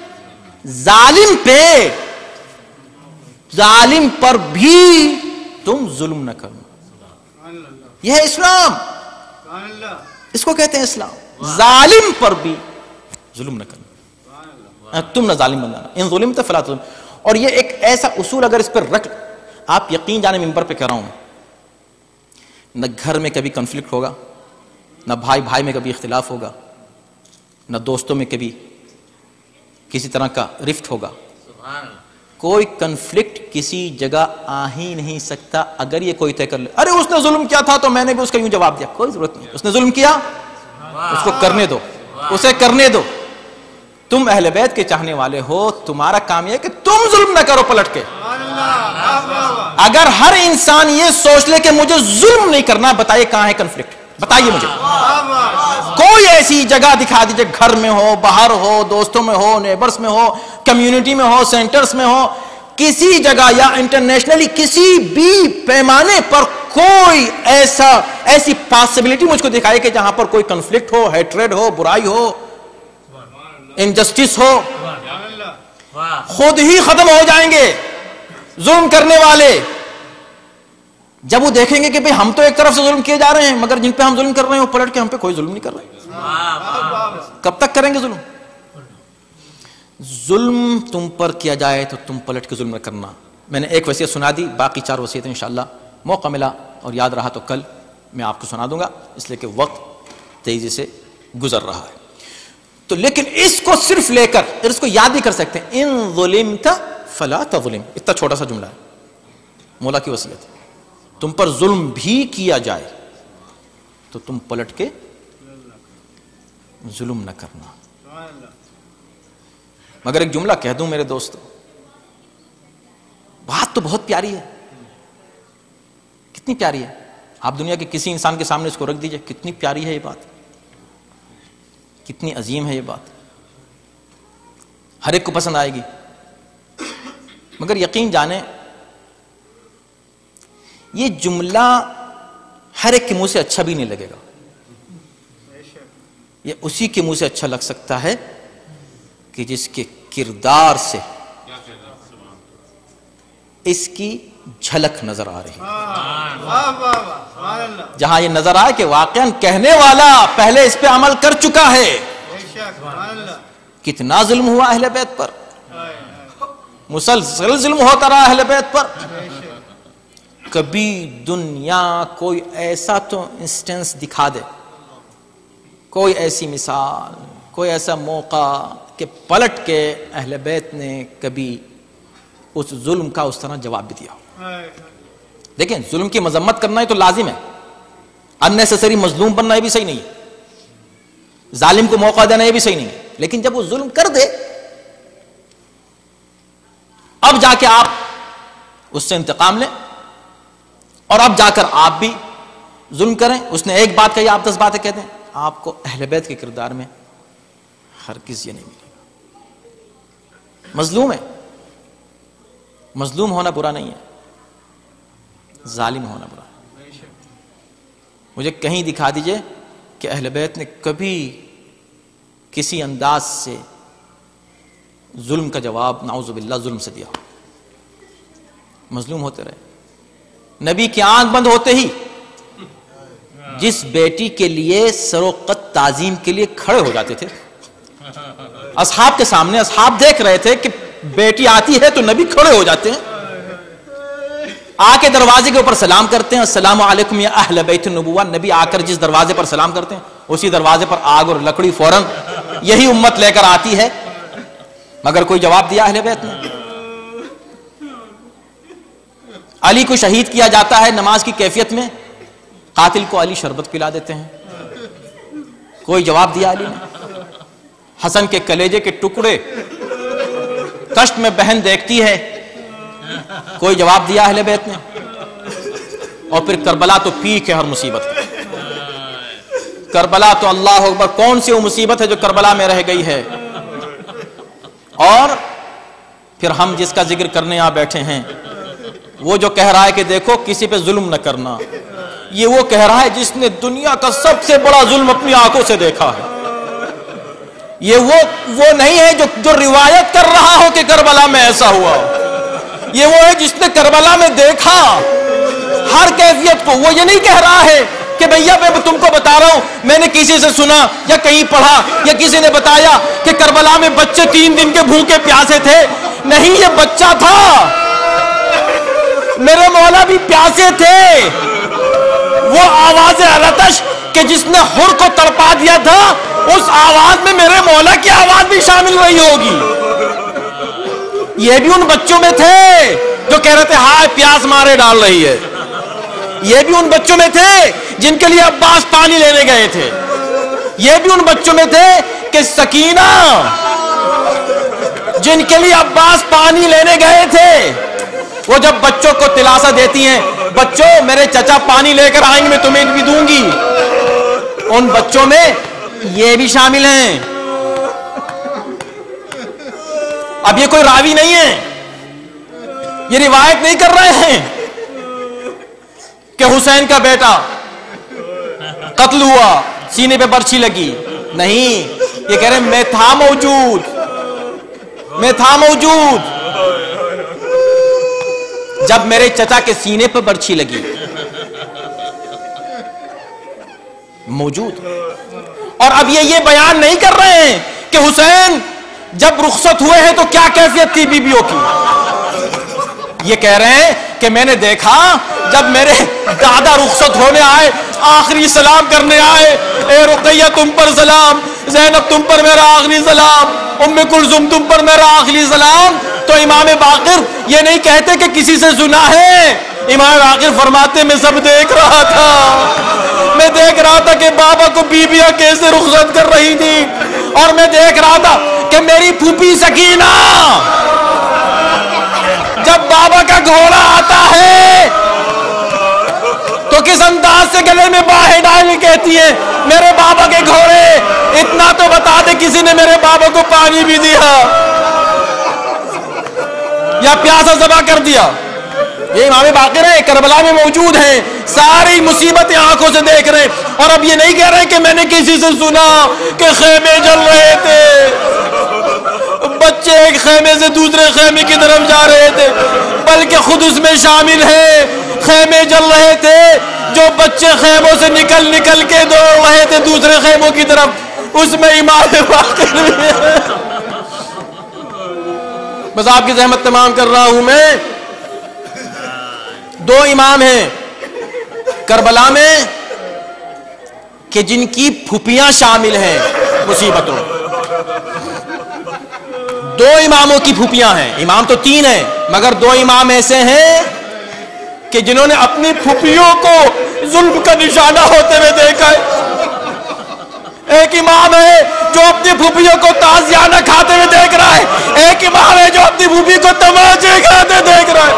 A: ظالم پر بھی تم ظلم نہ کرنا. یہ ہے اسلام, اس کو کہتے ہیں اسلام. ظالم پر بھی ظلم نہ کرنا, تم نہ ظالم بن جانا. ان ظلمت فلا تظلم. اور یہ ایک ایسا اصول اگر اس پر رکھ, آپ یقین جانے ممبر پہ کہہ رہا ہوں, نہ گھر میں کبھی کنفلکٹ ہوگا, نہ بھائی بھائی میں کبھی اختلاف ہوگا, نہ دوستوں میں کبھی کسی طرح کا رفٹ ہوگا. کوئی کنفلکٹ کسی جگہ آ ہی نہیں سکتا اگر یہ کوئی طے کر لے, ارے اس نے ظلم کیا تھا تو میں نے بھی اس کا یوں جواب دیا. کوئی ضرورت نہیں, اس نے ظلم کیا, اس کو کرنے دو, اسے کرنے دو. تم اہل بیت کے چاہنے والے ہو, تمہارا کام یہ ہے کہ تم ظلم نہ کرو پلٹ کے. اگر ہر انسان یہ سوچ لے کہ مجھے ظلم نہیں کرنا, بتائیے کہاں ہے کنفلکٹ, بتائیے مجھے. کوئی ایسی جگہ دکھا دیجئے, گھر میں ہو, باہر ہو, دوستوں میں ہو, نیبرز میں ہو, کمیونٹی میں ہو, سینٹرز میں ہو, کسی جگہ یا انٹرنیشنلی کسی بھی پیمانے پر کوئی ایسی پاسبلٹی مجھ کو دکھائے کہ جہاں پر کوئی کنفلکٹ ہو, ہیٹریڈ ہو, برائی ہو, انجسٹس ہو. خود ہی ختم ہو جائیں گے ظلم کرنے والے جب وہ دیکھیں گے کہ بھئی ہم تو ایک طرف سے ظلم کیے جا رہے ہیں, مگر جن پہ ہم ظلم کر رہے ہیں وہ پلٹ کے ہم پہ کوئی ظلم نہیں کر رہے. کب تک کریں گے ظلم؟ ظلم تم پر کیا جائے تو تم پلٹ کے ظلم نہ کرنا. میں نے ایک وصیت سنا دی, باقی 4 وصیتیں انشاءاللہ موقع ملا اور یاد رہا تو کل میں آپ کو سنا دوں گا, اس لیے کہ وقت تیزی سے گزر رہا ہے. تو لیکن اس کو صرف لے کر اس کو یاد بھی کر سکتے ہیں, ان ظلمت فلا تظلم, اتنا چھوٹا سا جملہ ہے, مولا کی وصیت. تم پر ظلم بھی کیا جائے تو تم پلٹ کے ظلم نہ کرنا. مگر ایک جملہ کہہ دوں میرے دوستو, بات تو بہت پیاری ہے, کتنی پیاری ہے. آپ دنیا کے کسی انسان کے سامنے اس کو رکھ دیجئے, کتنی پیاری ہے یہ بات, کتنی عظیم ہے یہ بات. ہر ایک کو پسند آئے گی، مگر یقین جانیں یہ جملہ ہر ایک کے منہ سے اچھا بھی نہیں لگے گا. یہ اسی کے منہ سے اچھا لگ سکتا ہے کہ جس کے کردار سے اس کی جھلک نظر آ رہی ہے، جہاں یہ نظر آئے کہ واقعاً کہنے والا پہلے اس پہ عمل کر چکا ہے. کتنا ظلم ہوا اہل بیت پر، مسلسل ظلم ہوتا رہا اہل بیت پر. کبھی دنیا کوئی ایسا تو انسٹنس دکھا دے، کوئی ایسی مثال، کوئی ایسا موقع کہ پلٹ کے اہل بیت نے کبھی اس ظلم کا اس طرح جواب بھی دیا. دیکھیں ظلم کی مذمت کرنا ہی تو لازم ہے، اننیسیسری مظلوم بننا یہ بھی صحیح نہیں ہے، ظالم کو موقع دینا یہ بھی صحیح نہیں ہے. لیکن جب وہ ظلم کر دے اب جا کے آپ اس سے انتقام لیں اور اب جا کر آپ بھی ظلم کریں. اس نے ایک بات کہی آپ 10 باتیں کہتے ہیں. آپ کو اہل بیت کے کردار میں ہرگز یہ نہیں ملے گا. مظلوم ہے، مظلوم ہونا برا نہیں ہے، ظالم ہونا برا ہے. مجھے کہیں دکھا دیجئے کہ اہل بیت نے کبھی کسی انداز سے ظلم کا جواب نعوذ باللہ ظلم سے دیا. مظلوم ہوتے رہے. نبی کی آنکھ بند ہوتے ہی جس بیٹی کے لیے سروقت تعظیم کے لیے کھڑے ہو جاتے تھے اصحاب کے سامنے، اصحاب دیکھ رہے تھے کہ بیٹی آتی ہے تو نبی کھڑے ہو جاتے ہیں، آ کے دروازے کے اوپر سلام کرتے ہیں، السلام علیکم یا اہل بیت النبوہ. نبی آ کر جس دروازے پر سلام کرتے ہیں اسی دروازے پر آگ اور لکڑی فوراً یہی امت لے کر آتی ہے. مگر کوئی جواب دیا اہل بیت نے؟ علی کو شہید کیا جاتا ہے نماز کی کیفیت میں، قاتل کو علی شربت پلا دیتے ہیں. کوئی جواب دیا علی نے؟ حسن کے کلیجے کے ٹکڑے کشت میں بہن دیکھتی ہے، کوئی جواب دیا اہل بیت نے؟ اور پھر کربلا تو پیک ہے ہر مصیبت کا. کربلا تو اللہ اکبر، کون سی وہ مصیبت ہے جو کربلا میں رہ گئی ہے. اور پھر ہم جس کا ذکر کرنے یہاں بیٹھے ہیں وہ جو کہہ رہا ہے کہ دیکھو کسی پہ ظلم نہ کرنا، یہ وہ کہہ رہا ہے جس نے دنیا کا سب سے بڑا ظلم اپنی آنکھوں سے دیکھا ہے. یہ وہ نہیں ہے جو روایت کر رہا ہو کہ کربلا میں ایسا ہوا. یہ وہ ہے جس نے کربلا میں دیکھا ہر کیفیت کو. وہ یہ نہیں کہہ رہا ہے کہ بھیا میں تم کو بتا رہا ہوں، میں نے کسی سے سنا یا کہیں پڑھا یا کسی نے بتایا کہ کربلا میں بچے 3 دن کے بھوکے پیاسے تھے. نہیں، یہ بچہ تھا، میرے مولا بھی پیاسے تھے. وہ آواز العطش کہ جس نے حر کو تڑپا دیا تھا، اس آواز میں میرے مولا کی آواز بھی شامل رہی ہوگی. یہ بھی ان بچوں میں تھے جو کہہ رہے تھے ہائے پیاس مارے ڈال رہی ہے. یہ بھی ان بچوں میں تھے جن کے لیے عباس پانی لینے گئے تھے. یہ بھی ان بچوں میں تھے کہ سکینہ جن کے لیے عباس پانی لینے گئے تھے، وہ جب بچوں کو دلاسا دیتی ہیں، بچوں میرے چچا پانی لے کر آئیں گے، میں تمہیں بھی دوں گی. ان بچوں میں یہ بھی شامل ہیں. اب یہ کوئی راوی نہیں ہے، یہ روایت نہیں کر رہے ہیں کہ حسین کا بیٹا قتل ہوا، سینے پہ برچھی لگی. نہیں، یہ کہہ رہے ہیں میں تھا موجود جب میرے چچا کے سینے پہ برچھی لگی. موجود. اور اب یہ بیان نہیں کر رہے ہیں کہ حسین جب رخصت ہوئے ہیں تو کیا کیفیت تھی بیویوں کی. یہ کہہ رہے ہیں کہ میں نے دیکھا جب میرے دادا رخصت ہونے آئے، آخری سلام کرنے آئے، اے رقیہ تم پر سلام، زینب تم پر میرا آخری سلام، ام کلثوم تم پر میرا آخری سلام. تو امام باقر یہ نہیں کہتے کہ کسی سے سنا ہے، امام باقر فرماتے میں سب دیکھ رہا تھا. میں دیکھ رہا تھا کہ بابا کو بیویاں کیسے رخصت کر رہی تھی، اور میں دیکھ رہا تھا کہ میری پھوپھی سکینہ جب بابا کا گھوڑا آتا ہے تو کس انداز سے گلے میں باہیں ڈالی کہتی ہے میرے بابا کے گھوڑے. اتنا تو بتا دے کسی نے میرے بابا کو پانی بھی دیا. یا پیاسا ذبح کر دیا؟ یہ امام باقر ہیں، کربلا میں موجود ہیں، ساری مصیبتیں آنکھوں سے دیکھ رہے ہیں، اور اب یہ نہیں کہہ رہے کہ میں نے کسی سے سنا کہ خیمے جل رہے تھے، بچے ایک خیمے سے دوسرے خیمے کی طرف جا رہے تھے، بلکہ خود اس میں شامل ہیں، خیمے جل رہے تھے، جو بچے خیموں سے نکل نکل کے دوڑ رہے تھے دوسرے خیموں کی طرف، اس میں امام باقر بھی ہے۔ بس آپ کی زحمت تمام کر رہا ہوں میں، دو امام ہیں کربلا میں کہ جن کی پھوپھیاں شامل ہیں مصیبتوں، دو اماموں کی پھوپھیاں ہیں، امام تو تین ہیں مگر دو امام ایسے ہیں کہ جنہوں نے اپنی پھوپھیوں کو ظلم کا نشانہ ہوتے ہوئے دیکھا ہے۔ ایک امام ہے جو اپنی پھوپھیوں کو تازیانہ کھاتے ہوئے دیکھ رہا ہے، ایک امام ہے جو اپنی پھوپھی کو تماچے کھاتے دیکھ رہا ہے،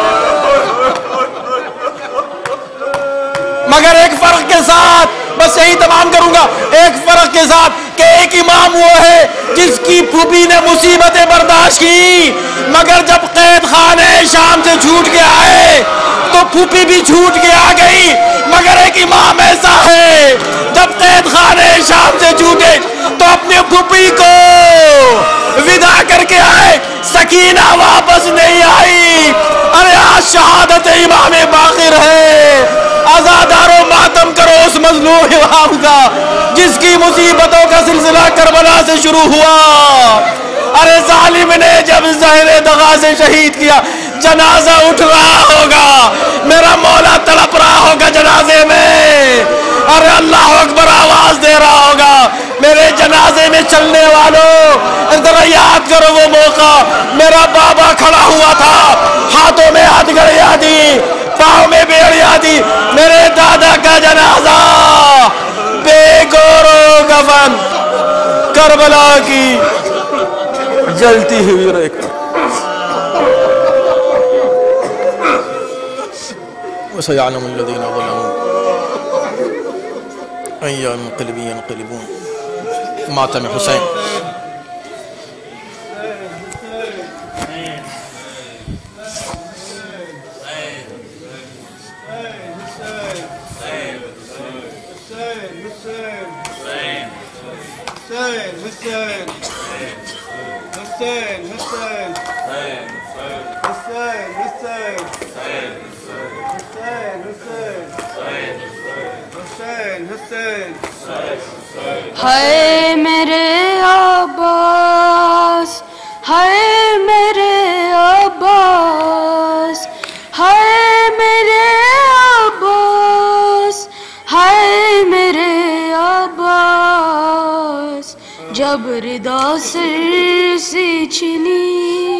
A: مگر ایک فرق کے ساتھ، بس یہی تمام کروں گا، ایک فرق کے ساتھ کہ ایک امام وہ ہے جس کی پھوپھی نے مصیبتیں برداشت کی، مگر جب قید خانے شام سے چھوٹ کے آئے تو پھوپھی بھی چھوٹ کے آ گئی، مگر ایک امام ایسا ہے جب قید خانے شام سے چھوٹے تو اپنی پھوپھی کو ودا کر کے آئے، سکینہ واپس نہیں آئی۔ ارے آج شہادت امام باقر ہے، آزادارو ماتم کرو اس مظلوم امام کا جس کی مصیبتوں کا سلسلہ کربلا سے شروع ہوا۔ ارے ظالم نے جب زہر دغا سے شہید کیا، جنازہ اٹھ رہا ہوگا، میرا مولا تڑپ رہا ہوگا جنازے میں، ارے اللہ اکبر آواز دے رہا ہوگا، میرے جنازے میں چلنے والوں ذرا یاد کرو وہ موقع، میرا بابا کھڑا ہوا تھا، ہاتھوں میں ہاتھ گھڑیاں دی، پاؤں میں بیڑیاں دی، میرے دادا کا جنازہ بے گور و کفن کربلا کی جلتی ہوئی ریخ وَسَيَعْلَمُ الَّذِينَ ظَلَمُوا أَيَّ مُنقَلِبٍ يَنقَلِبُونَ۔ ماتم حسین۔
C: ہائے میرے عباس، ہائے میرے عباس، ہائے میرے عباس، ہائے میرے عباس، جب ردا سر سے چھنی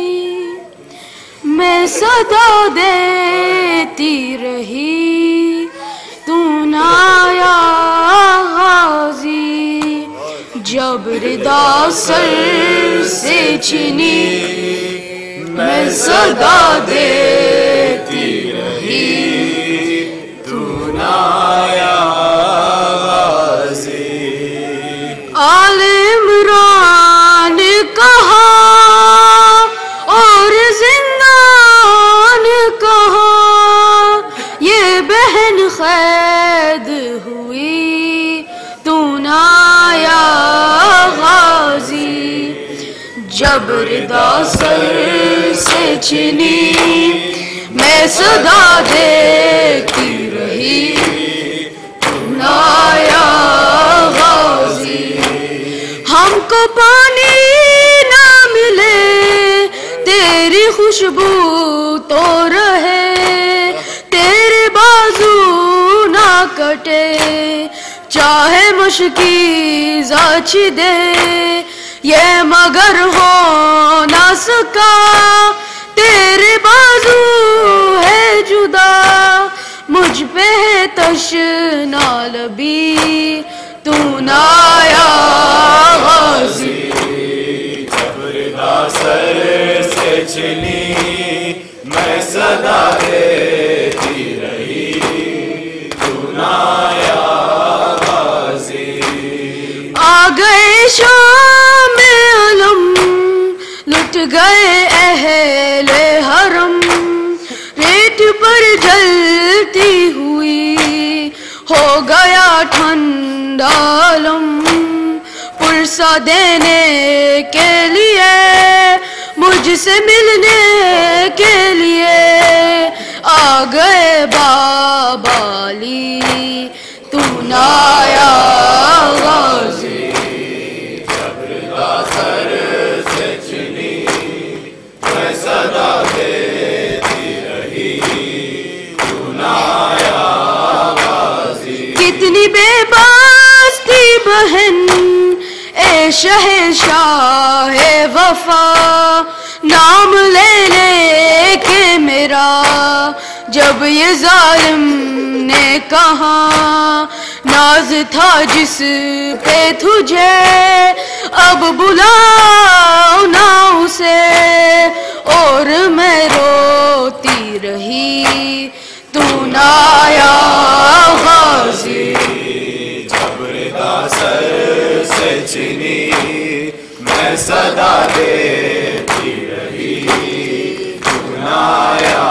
C: میں صدا دیتی رہی، تو نہ آیا غازی، جب ردا سر سے چھنی میں صدا دیتی رہی، تو نہ آیا غازی۔ آل عمران کہا اور زندان کہا، یہ بہن قید ہوئی، تو نہ آیا غازی، جب ردا سر سے چھنی میں صدا دیتی رہی، تو نہ آیا غازی۔ ہم کو پانی نہ ملے تیری خوشبو تو رہے، تیرے بازو نہ کٹے چاہے مشکی زاچ دے، یہ مگر ہو نہ سکا تیرے بازو ہے جدا، مجھ پہ ہے تشنا لبی، تو نہ آیا غازی،
D: جب ردا سر سے چھنی میں صدا دیتی رہی، تو نہ آیا غازی۔ آ
C: گئے شام علم، لٹ گئے اہل حرم ریت پر جلتی ہوئی، ہو گیا ٹھنڈا عالم پرسا دینے کے لیے، مجھ سے ملنے کے لیے آ گئے بابا علی، تو نایا غازی کتنی بے باس تھی بہن اے شہنشاہ وفا، نام لے لے کے میرا جب یہ ظالم نے کہا، ناز تھا جس پہ تجھے اب بلاؤ نہ اسے، اور میں روتی رہی تو نایا غازی،
D: جبر دا سر سے چنی میں صدا دیتی رہی، تو نایا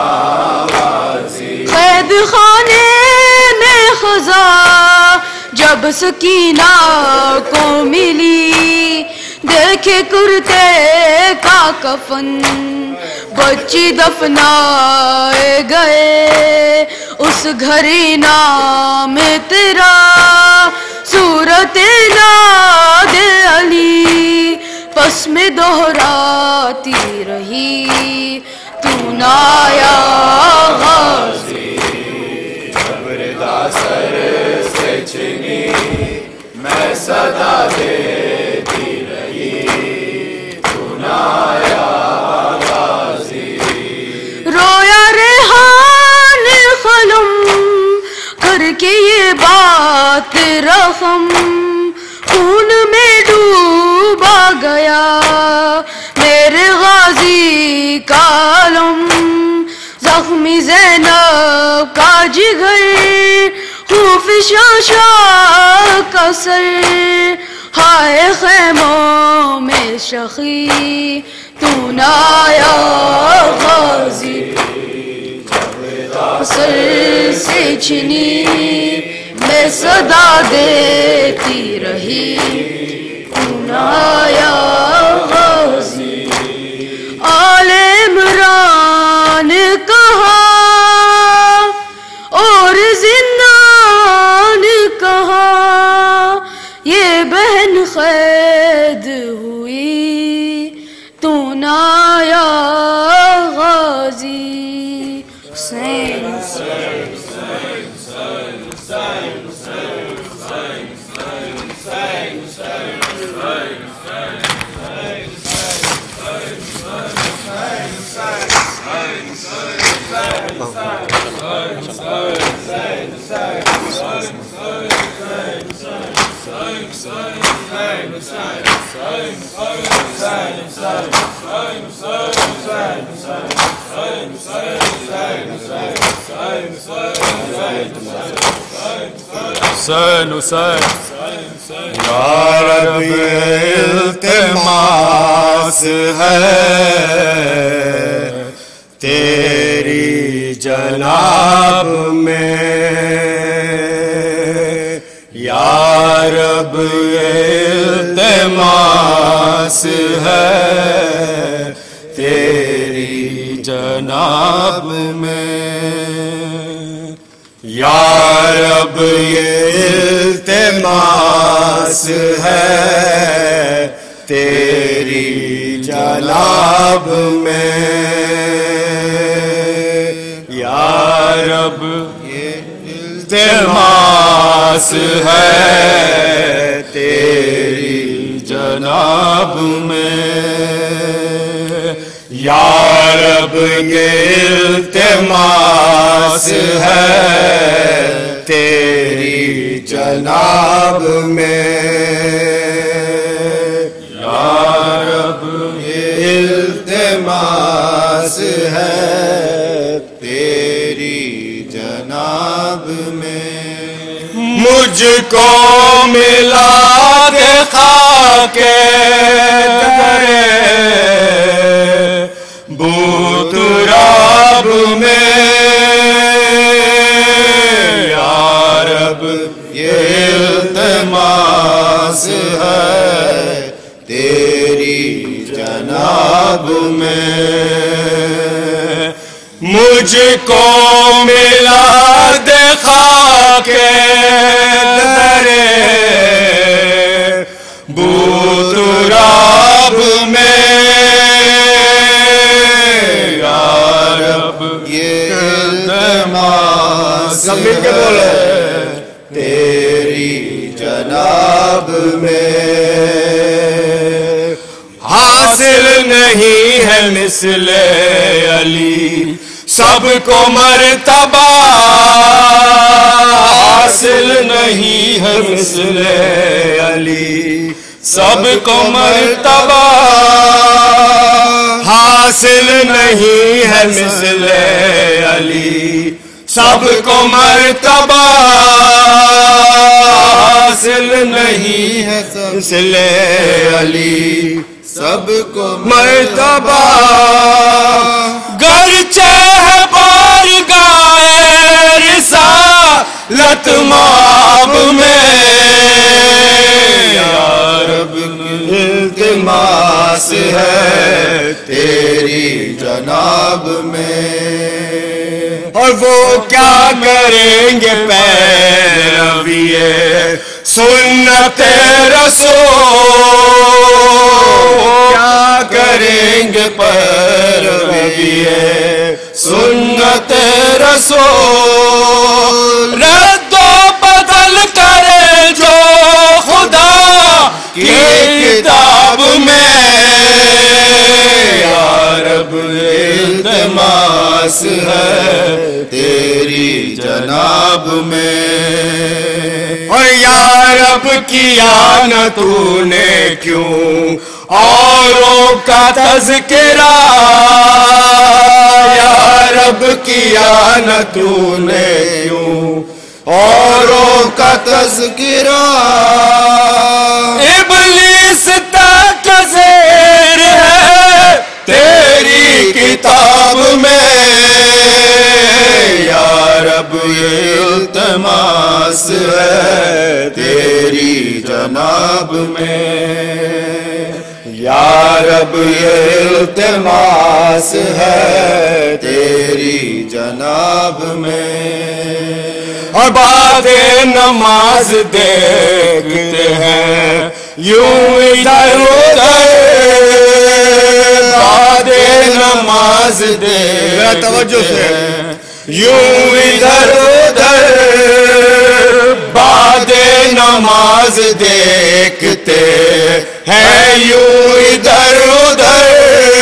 D: غازی۔
C: قید خانے میں خزاں جب سکینہ کو ملی، دیکھے کرتے کا کفن بچی دفنائے گئے، اس گھری نام تیرا صورت ناد علی پس میں دہراتی رہی، تو نایا غازی،
D: جبر دا سر سے چنی میں صدا دیتی رہی، تو نایا غازی۔
C: رویا ریحان خلم کر کے یہ بات رقم، خون میں ڈوبا گیا میرے غازی کا علم، زخمی زینب کا جگر خوف شاشا کا سر، ہائے خیموں میں شخی تو نایا غازی، سر سے چنی میں صدا دیتی رہی، تو نایا غازی۔ آل عمران کہا اور زندان کہا، یہ بہن قید ہوئی تو نایا غازی، حسین
D: حسین حسین یا رب التماس ہے تیری جناب میں، یا رب التماس ہے تیری جناب میں، یا رب یہ التماس ہے تیری جناب میں، یا رب یہ التماس ہے تیری جناب میں، یا رب یہ التماس ہے تیری جناب میں، یا رب یہ التماس ہے تیری جناب میں، مجھ کو ملا کے خاک درے مجھ کو ملا دے خاک درے بو تراب میں یا رب یہ التماس ہے تیری جناب میں حاصل نہیں ہے مثل علی سب کو مرتبہ حاصل نہیں ہے مثل علی سب کو مرتبہ حاصل نہیں ہے مثل علی سب کو مرتبہ حاصل نہیں ہے مثل علی سب کو مرتبہ گرچہ ہے بار گائے رسالت ماب میں یا رب التماس ہے تیری جناب میں اور وہ کیا کریں گے پیروی سنت رسول کیا کریں گے پیروی سنت رسول رد و بدل کرے جو خدا کی کتاب میں یا رب التماس ہے تیری جناب میں اور یا رب کیا نہ تو نے کیوں اوروں کا تذکرہ یا رب کیا نہ تو نے کیوں اوروں کا تذکرہ ابلیس تک زیر ہے تیری کتاب میں یا رب یہ التماس ہے تیری جناب میں یا رب یہ التماس ہے تیری جناب میں اور بعد نماز دیکھتے ہیں یوں ادھر ادھر بعد نماز دیکھتے ہیں یوں ادھر ادھر بعد نماز دیکھتے ہیں یوں ادھر ادھر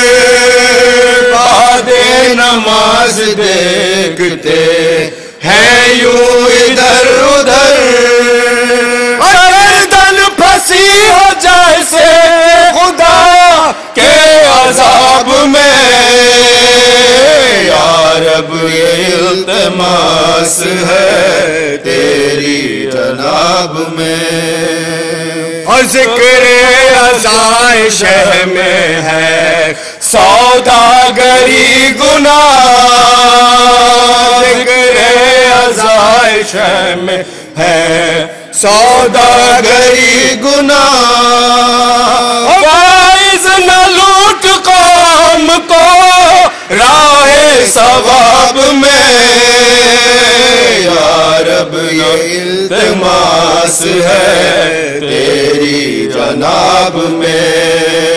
D: بعد نماز دیکھتے ہیں یوں ادھر ادھر گردن پھنسی ہو جیسے خدا کے عذاب میں یا رب یہ التماس ہے تیری جناب میں اور ذکر عزائے شہ میں ہے سوداگری گناہ ذکر عزائے شہ میں ہے سوداگری گناہ وائز نہ لوٹ قوم کو راہ ثواب میں یا رب یہ التماس ہے تیری جناب میں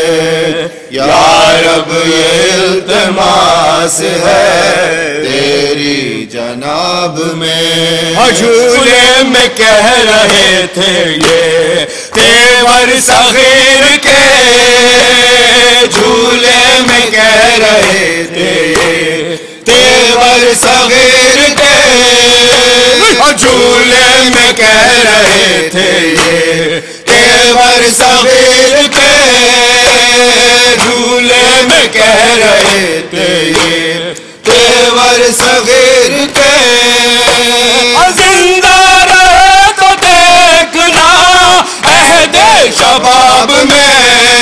D: یا رب یہ التماس ہے تیری جناب میں جھولے میں کہہ رہے تھے یہ تیور صغیر کے جھولے میں کہہ رہے تھے یہ تیور صغیر کے جھولے میں کہہ رہے تھے یہ تیور صغیر کے جھولے میں کہہ رہے تھے یہ تیور صغیر کے زندہ رہے تو دیکھنا عہد شباب میں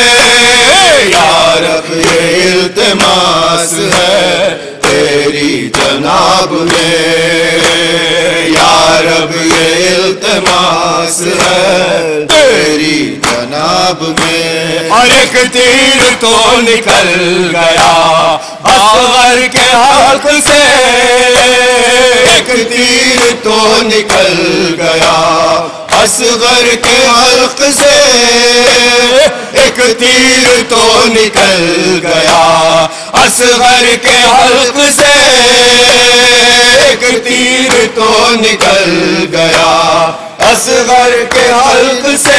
D: یا رب یہ التماس ہے تیری جناب میں یا رب یہ التماس ہے تیری جناب میں،
E: اور ایک تیر تو نکل گیا اصغر کے حلق سے،
D: ایک تیر تو نکل گیا اصغر کے حلق سے، ایک تیر تو نکل گیا اصغر کے حلق سے، ایک تیر تو نکل گیا اصغر کے حلق سے،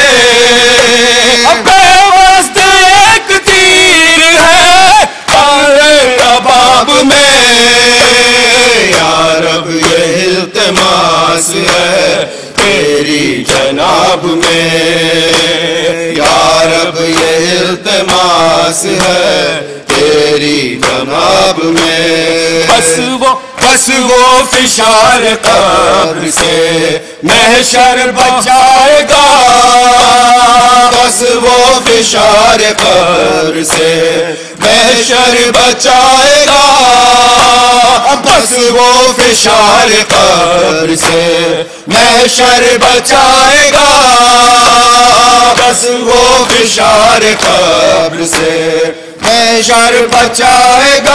E: وسط ایک تیر ہے رباب میں،
D: یا رب یہ التماس ہے تیری جناب میں، یا رب یہ التماس ہے تیری جناب میں،
E: بس وہ فشار قبر سے محشر بچائے گا،
D: بس وہ فشار قبر سے محشر بچائے گا، بس وہ فشار قبر سے محشر بچائے گا، بس وہ فشار قبر سے محشر بچائے گا،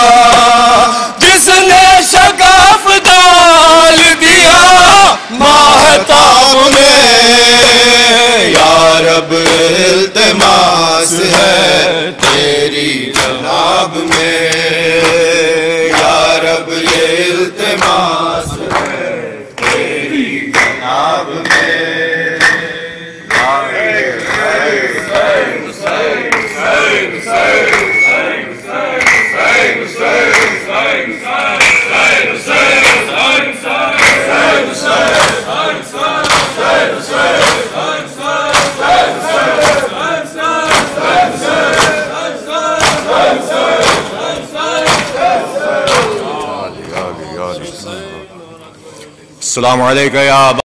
E: جس نے شگاف ڈال دیا
D: ماہتاب میں، یا رب التماس ہے تیری جناب میں، یا رب یہ التماس ہے تیری جناب میں،
E: السلام علیکم یا